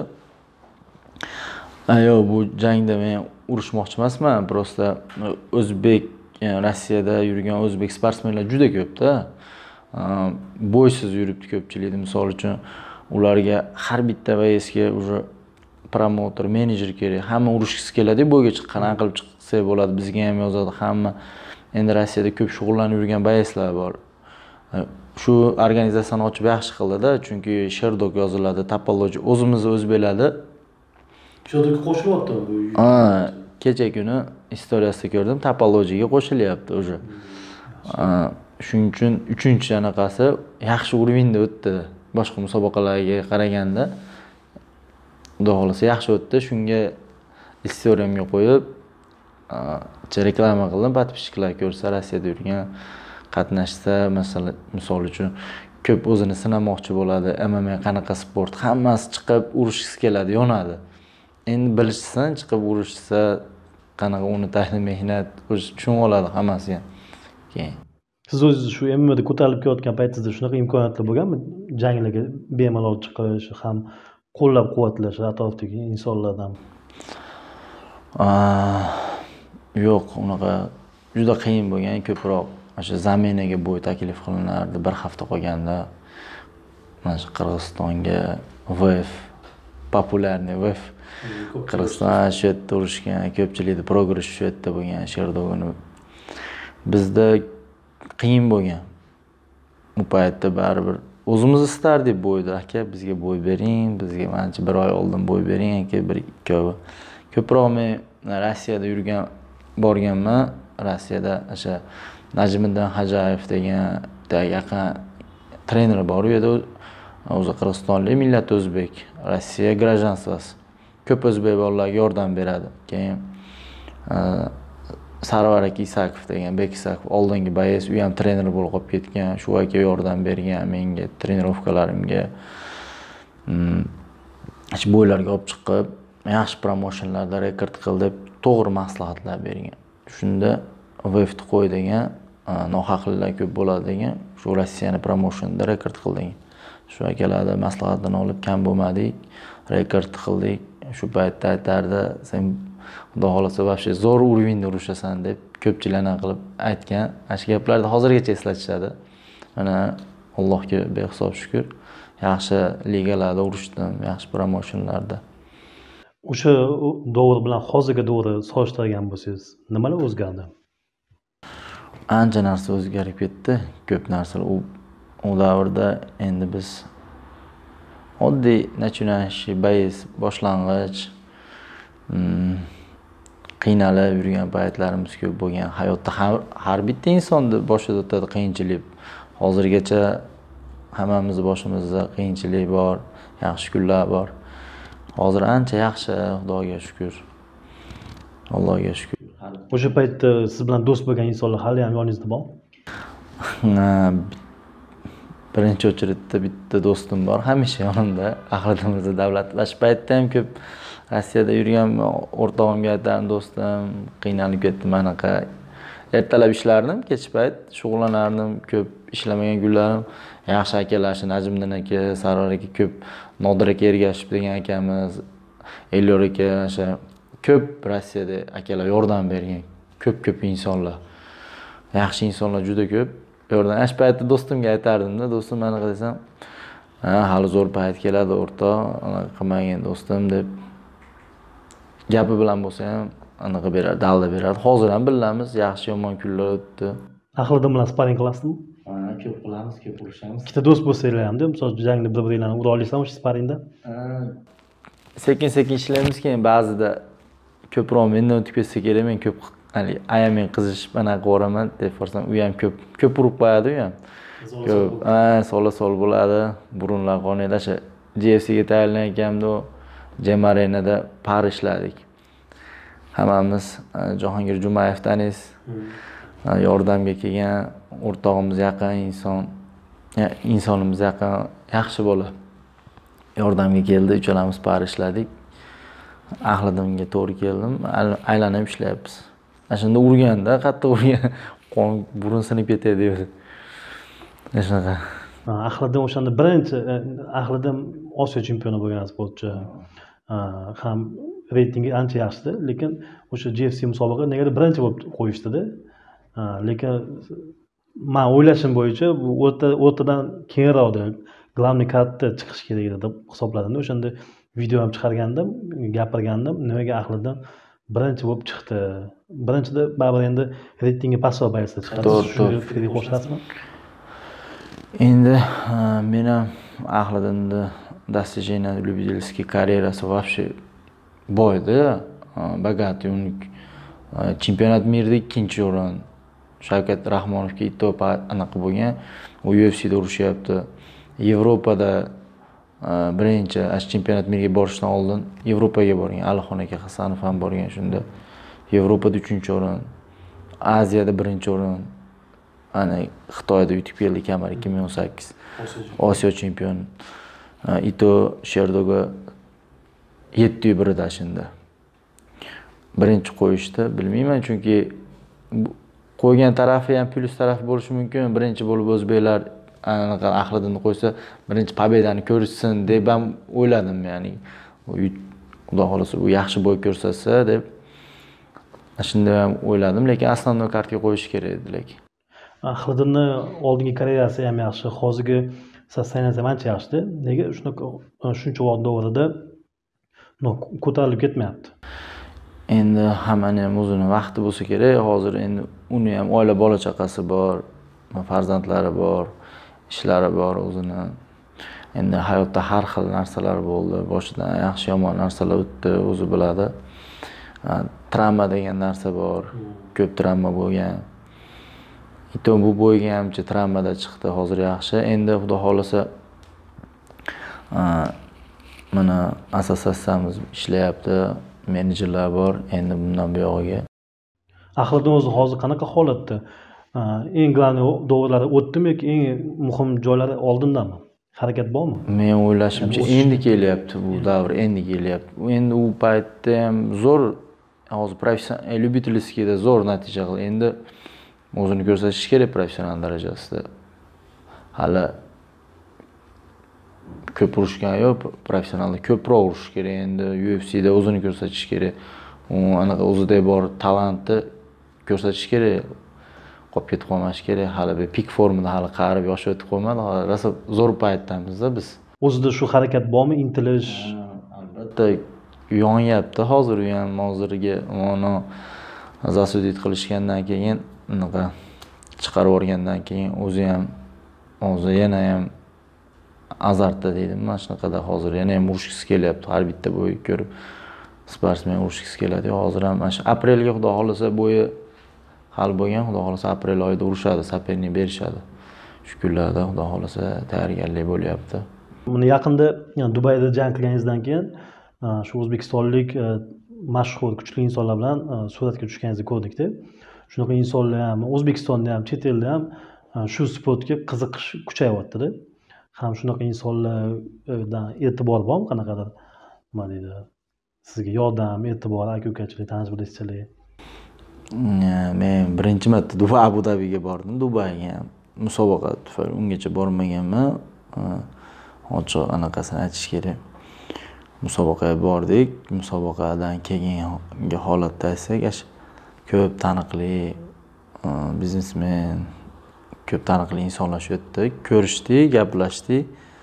Ayo, bu jangda men urushmoqchi emasman, prosta O'zbek, Rossiyada yurgan o'zbek sportsmenlar juda ko'p-da. Bo'ysiz yuribdi ko'pchilikda, misol uchun ularga har bitta vayesga уже promotor, menejer kerak. Hamma urushgisi keladi, bo'yga chiqqan qilib chiqsa bo'ladi, bizga ham yozadi hamma. Endi Rossiyada ko'p shug'ullanib yurgan bayeslar bor. Shu organizatsiyani ochib yaxshi qildi-da, chunki Sherdok yoziladi, topologiya o'zimiz o'zbeklarda. Sherdokka qo'shilyapti bu. Ha, kecha kuni istoriyasida ko'rdim, topologiyaga qo'shilyapti уже. Shuning uchun uchinchi anaqasi yaxshi urovingda o'tdi. Boshqa musobaqalarga qaraganda xudo xolasa yaxshi o'tdi. Shunga istoriyamga qo'yib reklama qildim, подписчиклар ko'rsa, Rossiyada yurgan, qatnashsa, masalan, misol uchun ko'p o'zini sinamoqchi bo'ladi, M M A qanaqa sport, hammasi chiqib urishgisi keladi, yonadi. Endi bilishsan, chiqib urishsa, qanaqa uni tahli mehnat, tushunib oladi hammasi ham. Keyin siz o'zingiz shu M M A'da ko'tarilib kelayotgan paytingizda shunaqa imkoniyatlar bo'lganmi? Janglarga bemalol chiqish, ham qo'llab-quvvatlash atrofdagi insonlardan. Yo'q, unaqa juda qiyin bo'lgan, ko'proq o'sha zaminaga bo'y taklif qilinardi. Bir hafta qolganda mana shu Qirg'izistonga V F populyarniy V F Qirg'iziston shu yerda urushgan, ko'pchilikda progress shu yerda bo'lgan Sherdog'ini. Bizda qiyin bo'lgan. U paytda baribir o'zimiz istardik bo'yda, aka bizga bo'y bering, bizga mancha bir oy oldin bo'y bering, aka bir ikkovi. Ko'proq men Rossiyada yurgan borganman. Rossiyada o'sha Najmiddin Hajayev degan yaqin trener bor. U yerda o'zi Qirg'izistonlik, millat o'zbek, Rossiya grajanstvasi. Ko'p o'zbek bolalarga yordam beradi. Keyin Sarvar aka Isakov degan Bek Isakov oldingi bayes, u ham trener bo'lib qolib ketgan. Shu aka yordam bergan menga, trenirovkalarimga. Shu bo'ylarga olib chiqib, yaxshi promotionlarda rekord qil deb to'g'ri maslahatlar bergan. Shunda V F ni qo'y degan, nohaqliklar ko'p bo'ladi degan, shu Rossiyani promotionda rekord qil degan. Shu akalardan maslahatdan olib kam bo'lmadik, rekord qildik. Shu paytda aytardi, sen xudo xolasa вообще zo'r urovingda urushasan deb ko'pchiliklar qilib aytgan. Shu gaplarni hozirgacha eslatishadi. Mana Allohga behisob shukr, yaxshi ligalarda urishdim, yaxshi promotionlarda. O'sha davr bilan hozirgi davrni solishtirgan bo'lsangiz, nimalar o'zgardi? Ancha narsa o'zgarib ketdi, ko'p narsalar. U u davrda endi biz oddiy начинающий bayis boshlang'ich qiynalib yurgan paytlarimiz ko'p bo'lgan. Hayotda har, har bitta insonni boshida o'tadi qiyinchilik. Hozirgacha hammamiz boshimizda qiyinchilik bor, yaxshi kunlar bor. Hozir ancha yaxshi, Xudoga shukr. Allohga shukr. O'sha paytda siz bilan do'st bo'lgan insonlar hali ham yoningizda bormi? Birinchi o'chiritda bitta do'stim bor, hamisha yonimda. Ahlidan Mirzo Davlat. Shu paytda ham ko'p Rossiyada yurgan o'rtog'imga aytardim, do'stim, qiynalib ketdim anaqa. Ertalab ishlardim, kech payt shug'ullanardim, ko'p ishlamagan kunlarim. Yaxshi akalar, Najmiddin aka, Sarvar aka, ko'p Nodir aka Ergashev degan akamiz, Elyor aka, o'sha ko'p Rossiyada akalar yordam bergan. Ko'p-ko'p insonlar. Yaxshi insonlar juda ko'p. Yordam. Ash paytda do'stimga aytardim-da, do'stim anaqa desam, "Ha, hali zo'r payt keladi o'rtoq, anaqa qilmagin do'stim" deb gapi bilan bo'lsa ham anaqa berardi, dalda berardi. Hozir ham bilamiz, yaxshi yomon kunlar o'tdi. Ahliddin bilan sparring qilasizmi? Ha, ko'p qilamiz, ko'p urushamiz. Ikkita do'st bo'lsanglar ham, misol jangda bir-biringlarni ura olasizmi o'sha sparringda? Sekin-sekin ishlaymiz, keyin ba'zida ko'proq mendan o'tib ketsa kerak, men ko'p hali ayamen qizishib anaqa qilaman deb forsam, u ham ko'p ko'p urib qo'yadi u ham. Ko'p, ha, sola-sol bo'ladi, burunlar qonaydi. O'sha J F C ga tayyorlanganimda Jam Arenada par ishladik. Hammamiz Jahongir Jumayev taniysiz. Yordamga kelgan o'rtog'imiz, yaqin inson, insonimiz yaqin, yaxshi bola. Yordamga keldi, uchalamiz par ishladik. Ahliddinga to'g'ri keldim, aylanib ishlayapmiz. Shunda urganda, qattiq urgan, qon burun sinib ketadi dedi. Shunaqa. Ahliddin o'shanda birinchi Ahliddin Osiyo chempioni bo'lgan sportchi. Ham reytingi ancha yaxshi, lekin o'sha J F C musobaqa negadir birinchi bo'lib qo'yishdi-da. Lekin men o'ylashim bo'yicha bu o'rta o'rtadan keyinroqda glavniy kartda chiqish kerak edi deb hisobladim. O'shanda video ham chiqargandim, gapirgandim, nimaga Ahliddin birinchi bo'lib chiqdi. Birinchida baribir endi reytingi pastroq bo'lsa chiqadi. Shunga fikrga qo'shilasizmi? Endi men ham Ahliddinni достижение любительской karyerasi вообще boyda, богатый, unik. Chempionat mirda ikkinchi o'rin. Shavkat Rahmonovga itopa anaqa bo'lgan. U U F C da urushyapti. Yevropada birinchi ash chempionat mirga borishdan oldin Yevropaga borgan. Alixon aka Hasanov ham borgan shunda. Yevropada uchinchi o'rin, Aziyada birinchi o'rin. Ana Xitoyda yutib keldi kamar ikki ming o'n sakkiz. Osiyo chempioni. Ito Sherdoga yetti birda shunda. Birinchi qo'yishdi, bilmayman, chunki qo'ygan tarafi ham plus taraf bo'lishi mumkin. Birinchi bo'lib o'zbeklar anaqa Ahliddinni qo'ysa, birinchi pobedani ko'rishsin deb ham o'yladim, ya'ni. Xudo xolasa bu yaxshi bo'y ko'rsatsa deb shunda ham o'yladim, lekin основной kartga qo'yish kerak edi, lekin. Ahliddinni oldingi karyerasi ham yaxshi, hozirgi sosteniyasi ham ancha yaxshi. Nega shunaqa shuncha vaqt davrida ko'tarilib ketmayapti? Endi hammani ham o'zini vaqti bo'lsa kerak. Hozir endi uni ham oila bola chaqasi bor, farzandlari bor, ishlari bor o'zini. Endi hayotda har xil narsalar bo'ldi. Boshidan yaxshi yomon narsalar o'tdi, o'zi biladi. Travma degan narsa bor, ko'p travma bo'lgan. Ito bu bo'yiga hamcha travmada chiqdi, hozir yaxshi. Endi xudo xolasa mana assotsiatsiyamiz ishlayapti, menejerlar bor. Endi bundan buyog'iga. Ahliddin o'zi hozir qanaqa holatda? Eng glavniy davrlari o'tdimi yoki eng muhim joylari oldindami? Harakat bormi? Men o'ylashimcha endi kelyapti bu davr, endi kelyapti. Endi u paytda ham zo'r, hozir professional lyubitelskiyda zo'r natija qildi. Endi o'zini ko'rsatish kerak professional darajasida. Hali ko'p urushgan yo'q, professionalda ko'proq urush kerak. Endi U F C da o'zini ko'rsatish kerak. U anaqa o'zida bor talantni ko'rsatish kerak. Qolib ketib qolmash kerak. Hali bir pik formada hali qarib yoshi o'tib qolmadi. Rosa zo'r paytdamizda biz. O'zida shu harakat bormi, intilish? Albatta yonyapti hozir u ham, hozirga uni zasudit qilishgandan keyin anaqa chiqarib o'rgandan keyin o'zi ham hozir yana ham azartda deydimi, mana shunaqada hozir yana ham urushgisi kelyapti. Har bitta bo'yi ko'rib sportsmen urushgisi keladi. Hozir ham mana shu aprelga xudo xolasa bo'yi hal bo'lgan, xudo xolasa aprel oyida urushadi, sopernik berishadi. Shu kunlarda xudo xolasa tayyorgarlik bo'lyapti. Buni yaqinda Dubayda jang qilganingizdan keyin shu o'zbekistonlik mashhur kuchli insonlar bilan suratga tushganingizni ko'rdikda. Shunaqa insonlar ham O'zbekistonda ham, chet elda ham shu sportga qiziqish kuchayyapti-da. Ham shunaqa insonlardan e'tibor bormi, qanaqadir nima deydi, sizga yordam, e'tibor, aka ukachilik, tanish bilishchilik? Men birinchi marta Dubay Abu Dabiga bordim. Dubayga musobaqa tufayli ungacha bormaganman. Ochiq anaqasini aytish kerak. Musobaqaga bordik. Musobaqadan keyingi holatda aytsak, ko'p taniqli biznesmen, ko'p taniqli insonlar shu yerda ko'rishdik, gaplashdik.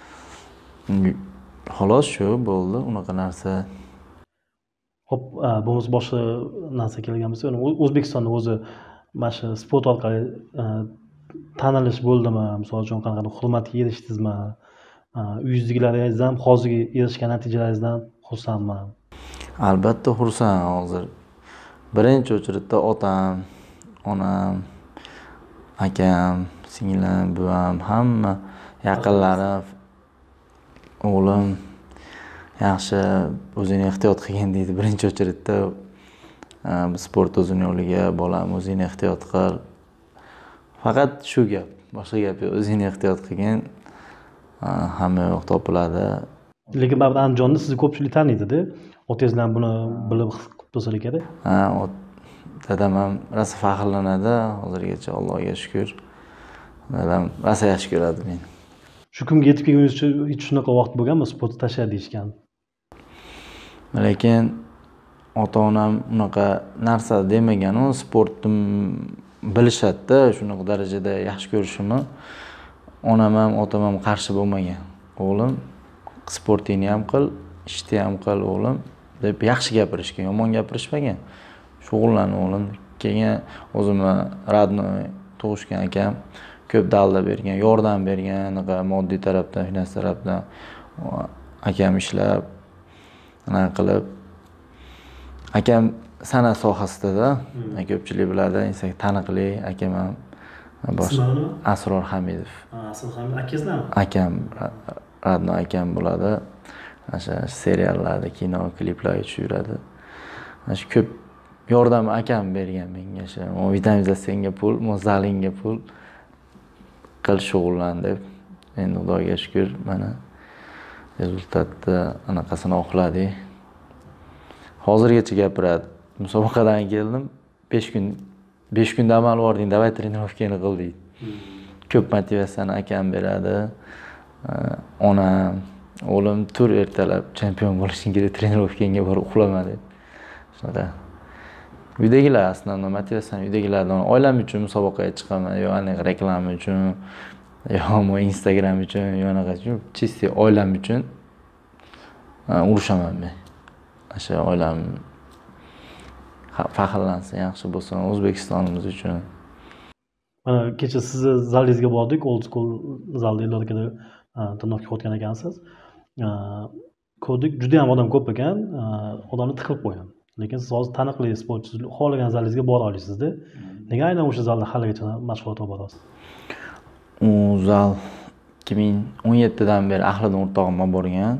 Xolos shu bo'ldi, unaqa narsa. Hop, bo'lmasa boshqa narsa kelgan bo'lsa, O'zbekistonda o'zi mana shu sport orqali tanilish bo'ldimi? Misol uchun qanaqa hurmatga erishdingizmi? Uyingizdagilaringiz ham hozirgi erishgan natijalaringizdan xursandman. Albatta xursand. Hozir birinchi o'chirda otam, onam, akam, singlim, buvam, hamma yaqinlarim, o'g'lim yaxshi o'zini ehtiyot qilgin deydi. Birinchi o'chirda sport o'zini yo'liga, bolam o'zini ehtiyot qil. Faqat shu gap, boshqa gap yo'q. O'zini ehtiyot qilgin, hamma yoq topiladi. Lekin baribir Andijonda sizni ko'pchilik taniydi-da. Otangiz ham buni bilib qilib bo'lsa kerak. Ha, dadam ham rosa faxrlanadi. Hozirgacha Allohga shukr. Dadam rosa yaxshi ko'radi meni. Shu kunga yetib kelguningizcha hech shunaqa vaqt bo'lganmi, sportni tashlay deyishgan? Lekin ota-onam unaqa narsa demagan, u sportni bilishadi-da, shunaqa darajada yaxshi ko'rishimni. Onam ham, otam ham qarshi bo'lmagan. O'g'lim, sportingni ham qil, ishni ham qil o'g'lim deb yaxshi gapirishgan, yomon gapirishmagan. Shug'ullan o'g'lim. Keyin o'zimni radnoy tug'ishgan akam ko'p dalda bergan, yordam bergan, anaqa moddiy tarafdan, finans tarafdan. Akam ishlab, anaqa qilib. Akam san'at sohasida-da, ko'pchilik biladi, inson taniqli akam ham bosh Asror Hamidov. Asror Hamidov akangizmi? Akam, radno akam bo'ladi. O'sha seriallarda, kino, kliplarga tushib yuradi. O'sha ko'p yordam akam bergan menga. O'sha vitamizatsiyangga pul, zalingga pul qil shug'ullan deb. Endi Xudoga shukr, mana rezultatda anaqasini oqladik. Hozirgacha gapiradi. Musobaqadan keldim, besh kun besh kunda amal bording, davay trenirovkani qil deydi. Ko'p motivatsiyani akam beradi. Onam, o'g'lim tur ertalab chempion bo'lishing kerak, trenirovkanga borib uxlama deb. Shunaqa. Uydagilar aslında motivatsiya uydagilardan, oilam uchun musobaqaga chiqaman, yo aniq reklama uchun, yo mo Instagram uchun, yo anaqa uchun, chisti oilam uchun urushaman men. O'sha oilam faxrlansin, yaxshi bo'lsin O'zbekistonimiz uchun. Mana kecha sizni zalingizga bordik, old school zalda Elorkada trenirovka o'tgan ekansiz. Ko'rdik, juda ham odam ko'p ekan, odamni tiqilib qo'ygan. Lekin siz hozir taniqli sportchi, xohlagan zalingizga bora olasizda. Nega aynan o'sha zalda haligacha mashg'ulot olib borasiz? U zal ikki ming o'n yettidan beri Ahliddin o'rtog'im olib borgan.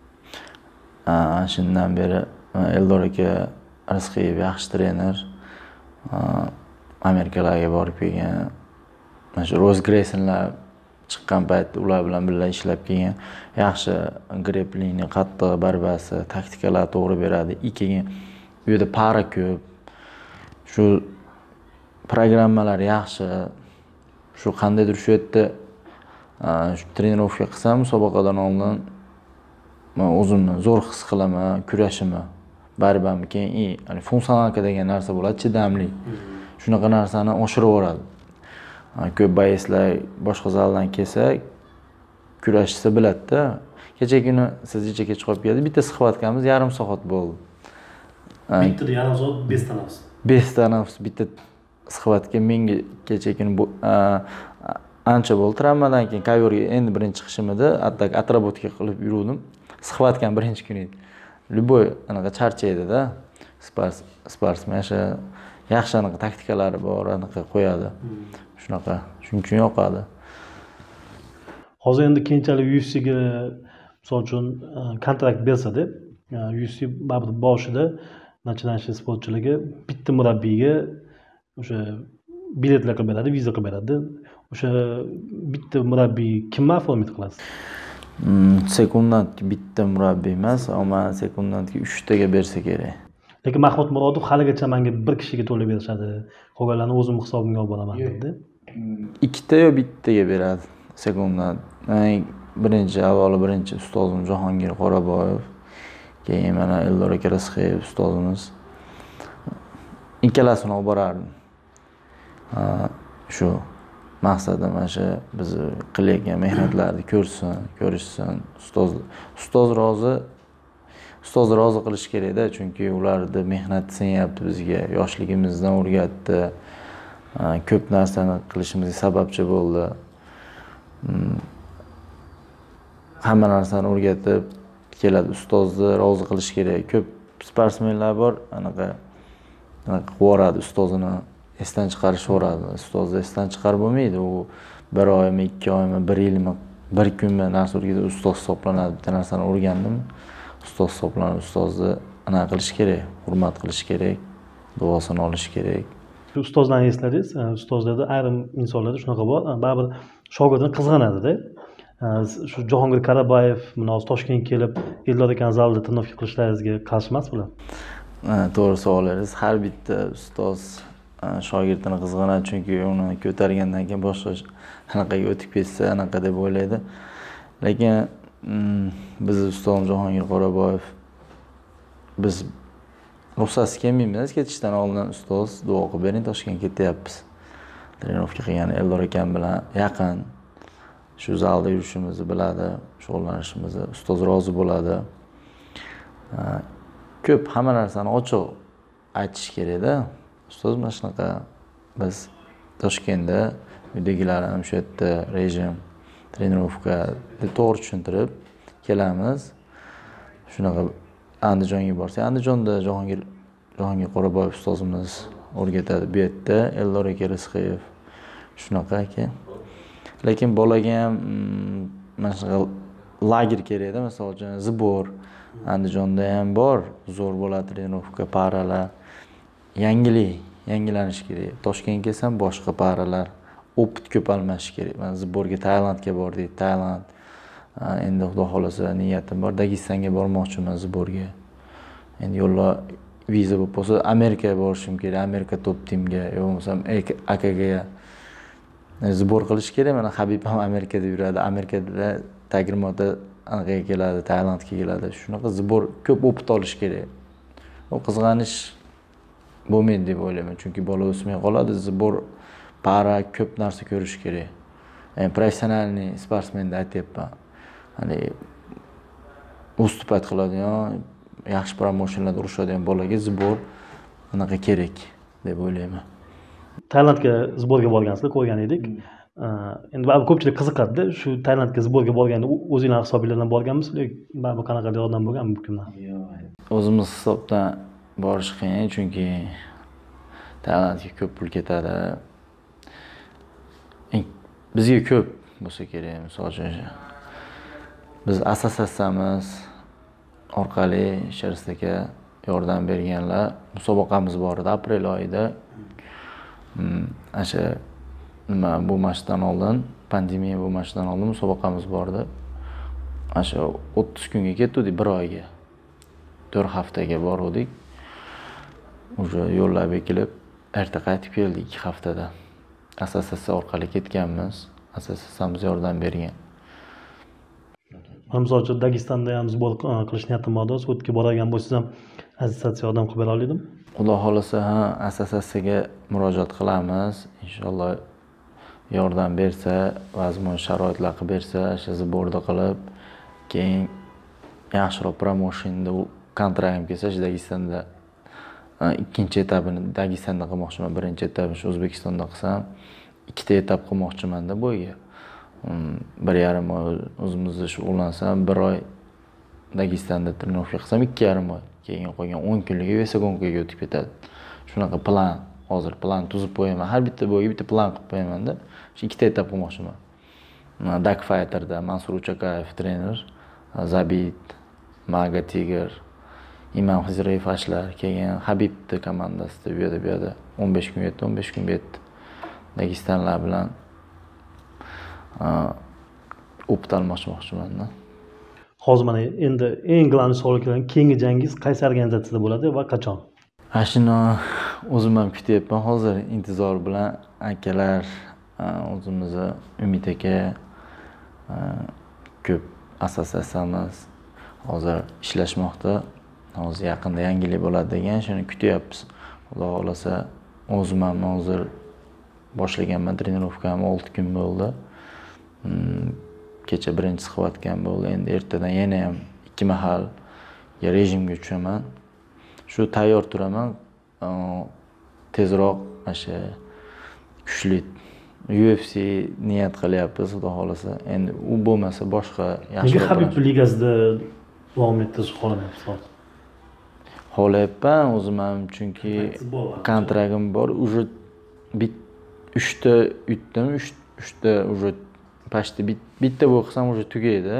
Shundan beri Eldor aka Rizqiyev yaxshi trener. Amerikalarga borib kelgan. Mana shu Rose Graysonlar chiqqan payt ular bilan birga ishlab kelgan. Yaxshi greplingni, qattiq barbasi, taktikalar to'g'ri beradi. Keyin bu yerda para ko'p. Shu programmalar yaxshi. Shu qandaydir shu yerda shu trenirovka qilsam, musobaqadan oldin men o'zimni zo'r his qilaman, kurashimni. Baribir keyin, ya'ni funksionalka degan narsa bo'ladi, chidamli. Shunaqa narsani oshirib yuboradi. Ko'p bayslar boshqa zaldan kelsa, kurashsa biladi-da. Kecha kuni siz necha kech qolib keldi, bitta suhbatimiz yarim soat bo'ldi. Bitta yarim soat besh tanaffus. besh tanaffus bitta suhbatga menga kecha kuni ancha bo'ldi. Travmadan keyin kaverga endi birinchi chiqishim edi, attak atrobotka qilib yurdim. Suhbatgan birinchi kun edi. Любой anaqa charchaydi-da. Spars sparsmen o'sha yaxshi anaqa taktikalari bor, anaqa qo'yadi. Shunaqa, shuning uchun yoqadi. Hozir endi keyinchalik U F C ga misol uchun kontrakt bersa-da, U F C baribir boshida начинающий sportchilarga bitta murabbiyga o'sha biletlar qilib beradi, viza qilib beradi. O'sha bitta murabbiy kimni oformit qilasiz? Sekundantga bitta murabbiy emas, ammo sekundantga uchtaga bersa kerak. Lekin Mahmud Murodov haligacha menga bir kishiga to'lab berishadi. Qolganlarni o'zim hisobimga olib boraman dedi. Ikkita yo bittaga beradi sekundant. Birinchi avvalo birinchi ustozim Jahongir Qoraboyev, keyin mana Eldor aka Rizqeyev ustozimiz. Ikkalasini olib borardim. Shu maqsadim o'sha biz qilayotgan mehnatlarni ko'rsin, ko'rishsin, ustoz ustoz rozi ustoz rozi qilish kerak-da, chunki ularning mehnati singayapti bizga, yoshligimizdan o'rgatdi. Ko'p narsani qilishimizga sababchi bo'ldi. Hamma narsani o'rgatib keladi. Ustozni rozi qilish kerak. Ko'p sportsmenlar bor, anaqa anaqa qo'radi ustozini esdan chiqarish o'radi. Ustozni esdan chiqarib bo'lmaydi. U bir oymi, ikki oymi, bir yilmi, bir kunmi narsa o'rgatib ustoz hisoblanadi. Bitta narsani o'rgandim, ustoz hisoblanadi. Ustozni anaqa qilish kerak, hurmat qilish kerak, duosini olish kerak. Ustozlarni esladingiz, ustozlarda ayrim insonlarda shunaqa bor, baribir shogirdini qizg'anadi-da. Shu Jahongir Qoraboyev hozir Toshkentga kelib, Eldor akani zalda trenirovka qilishlaringizga qarshi emasmi? To'g'ri savolingiz. Har bitta ustoz shogirdini qizg'anadi, chunki uni ko'targandan keyin boshqa anaqaga o'tib ketsa, anaqa deb o'ylaydi. Lekin biz ustozim Jahongir Qoraboyev biz ruxsatsi kelmaymiz, ketishdan oldin ustoz duo qilib bering, Toshkentga ketyapmiz. Trenirovka qilgan Eldor akam bilan yaqin. Shu zalda yurishimizni biladi, shug'ullanishimizni, ustoz rozi bo'ladi. Ko'p hamma narsani ochiq aytish kerak-da. Ustoz mana shunaqa biz Toshkentda uydagilar ham shu yerda rejim, trenirovka deb to'g'ri tushuntirib kelamiz. Shunaqa Andijonga borsak, Andijonda Jahongir Jahongir Qoraboyev ustozimiz o'rgatadi. Bu yerda Eldor aka Rizqeyev shunaqa aka. Lekin bolaga ham mana shunaqa lager kerak-da, masalan uchun zbor Andijonda ham bor, zo'r bo'ladi trenirovka, paralar. Yangilik, yangilanish kerak. Toshkentga kelsam boshqa paralar, opit ko'p almashish kerak. Men zborga Tailandga bordik, Tailand. Endi Xudo xolasa niyatim bor, Dagestonga bormoqchiman zborga. Endi yo'llar viza bo'lib qolsa Amerikaga borishim kerak, Amerika top timga, yo bo'lmasam akaga zbor qilish kerak. Mana Habib ham Amerikada yuradi, Amerikada tagrimota anaqaga keladi, Tailandga keladi. Shunaqa zbor ko'p opit olish kerak. U qizg'anish bo'lmaydi deb o'ylayman, chunki bola o'smay qoladi. Zbor para ko'p narsa ko'rish kerak. Yani professionalniy sportsmenda aytyapman. Hani ustupat qiladigan, yaxshi promotionlarda urushadigan bolaga zbor anaqa kerak deb o'ylayman. Tailandga zborga borgansizlar, ko'rgan edik. Endi baribir ko'pchilik qiziqadi-da, shu Tailandga zborga borganda o'zingizlar hisobingizdan borganmisiz yoki baribir qanaqa yordam bo'lganmi bu kundan? Yo'q. O'zimiz hisobdan borish qiyin, chunki Tailandga ko'p pul ketadi. Bizga ko'p bo'lsa kerak, misol uchun biz assotsiatsiyamiz orqali Sherstaka yordam berganlar musobaqamiz bor edi aprel oyida. O'sha nima bu mashdan oldin, pandemiya bu mashdan oldin musobaqamiz bor edi. O'sha o'ttiz kunga ketdik, bir oyga. to'rt haftaga bordik. O'sha yo'llar bekilib, erta qaytib keldik ikki haftada. Assotsiatsiya orqali ketganmiz. Assotsiatsiyamiz yordam bergan. Misol uchun Dagestonda ham zbor qilish niyatim bor edi. O'tga boradigan bo'lsangiz ham assotsiatsiya yordam qilib bera oladimi? Xudo xolasa, ha, assotsiatsiyaga murojaat qilamiz. Inshaalloh yordam bersa, vazmin sharoitlar qilib bersa, o'sha zborda qilib, keyin yaxshiroq promotionda kontrakt kelsa, Dagestonda ikkinchi etapini Dagestonda qilmoqchiman. Birinchi etapini shu O'zbekistonda qilsam, ikkita etap qilmoqchiman-da bo'yiga. bir yarim oy o'zimizda shug'ullansam, bir oy Dagestonda trenirovka qilsam, ikki yarim oy. Keyin qolgan o'n kunligi Vesagonkaga o'tib ketadi. Shunaqa plan, hozir plan tuzib qo'yaman. Har bitta bo'yiga bitta plan qilib qo'yaman-da. Shu ikkita etap qilmoqchiman. Dark Fighterda Mansur Uchakayev trener, Zabit, Maga Tiger, Imam Xizrayev ashlar, keyin Habibni komandasida bu yerda bu yerda o'n besh kun yetdi, o'n besh kun yetdi. Dagestonlar bilan opit almoqchiman. hozir mana endi eng global savol kelgan keyingi jangingiz qaysi organizatsiyada bo'ladi va qachon? Ana shuni o'zim ham kutyapman hozir intizor bilan. Akalar, o'zimizni Umid aka, ko'p assotsiatsiyamiz hozir ishlashmoqda. Hozir yaqinda yangilik bo'ladi degan, shuni kutyapmiz. Xudo xolasa o'zim ham hozir boshlaganman trenirovkamni olti kun bo'ldi. Kecha birinchi qilayotgan bo'ldi. Endi ertadan yana ham ikki mahal rejimga tushaman. Shu tayyor turaman. Tezroq o'sha kuchli U F C niyat qilyapmiz, xudo xolasa. Endi u bo'lmasa boshqa yaxshi. Nega Habib ligasida davom ettirishni xohlamayapsiz? Xohlayapman o'zim ham, chunki kontraktim bor. Уже bit uchta yutdim, uchta уже почти bitta bo'lsam уже tugaydi.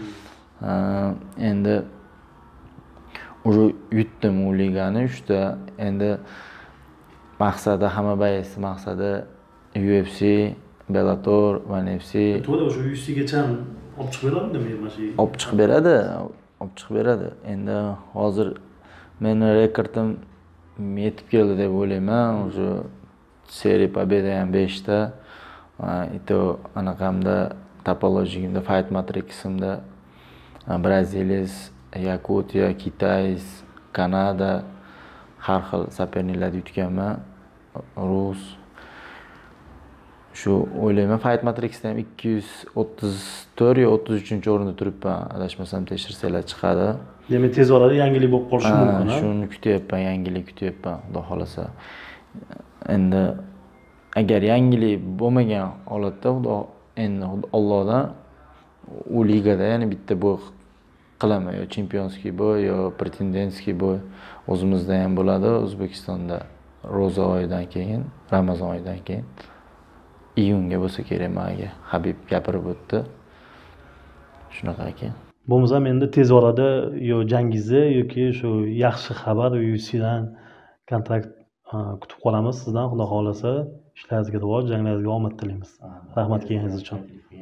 Endi уже yutdim u ligani uchta. Endi maqsadi hamma bayis maqsadi U F C, Bellator, One F C. To'g'ri, o'sha U F C gacha olib chiqib beradimi mana shu? Olib chiqib beradi, olib chiqib beradi. Endi hozir meni rekordim yetib keldi deb o'ylayman. O'sha seriya pobeda ham beshta. Ito anaqamda topologiyamda Fight Matriximda Braziliya, Yakutiya, Kitay, Kanada har xil soperniklarni yutganman. Rus. Shu o'ylayman Fight Matrixda ham ikki yuz o'ttiz to'rt yo o'ttiz uchinchi o'rinda turibman. Adashmasam tekshirsanglar chiqadi. Demak, tez orada yangilik bo'lib qolishi mumkin. Shuni kutyapman, yangilik kutyapman, xudo xolasa. Endi agar yangilik bo'lmagan holatda xudo endi Allohdan u ligada yana bitta bo'y qilaman, yo chempionskiy bo'y, yo pretendentskiy bo'y o'zimizda ham bo'ladi. O'zbekistonda Ro'za oyidan keyin, Ramazon oyidan keyin iyunga bo'lsa kerak menga. Habib gapirib o'tdi. Shunaqa ekan. Bo'lmasam endi tez orada yo jangingizni yoki shu yaxshi xabar U F C'dan kontrakt kutib qolamiz sizdan. Xudo xolasa ishlaringizga duo, janglaringizga omad tilaymiz. Rahmat kelganingiz uchun.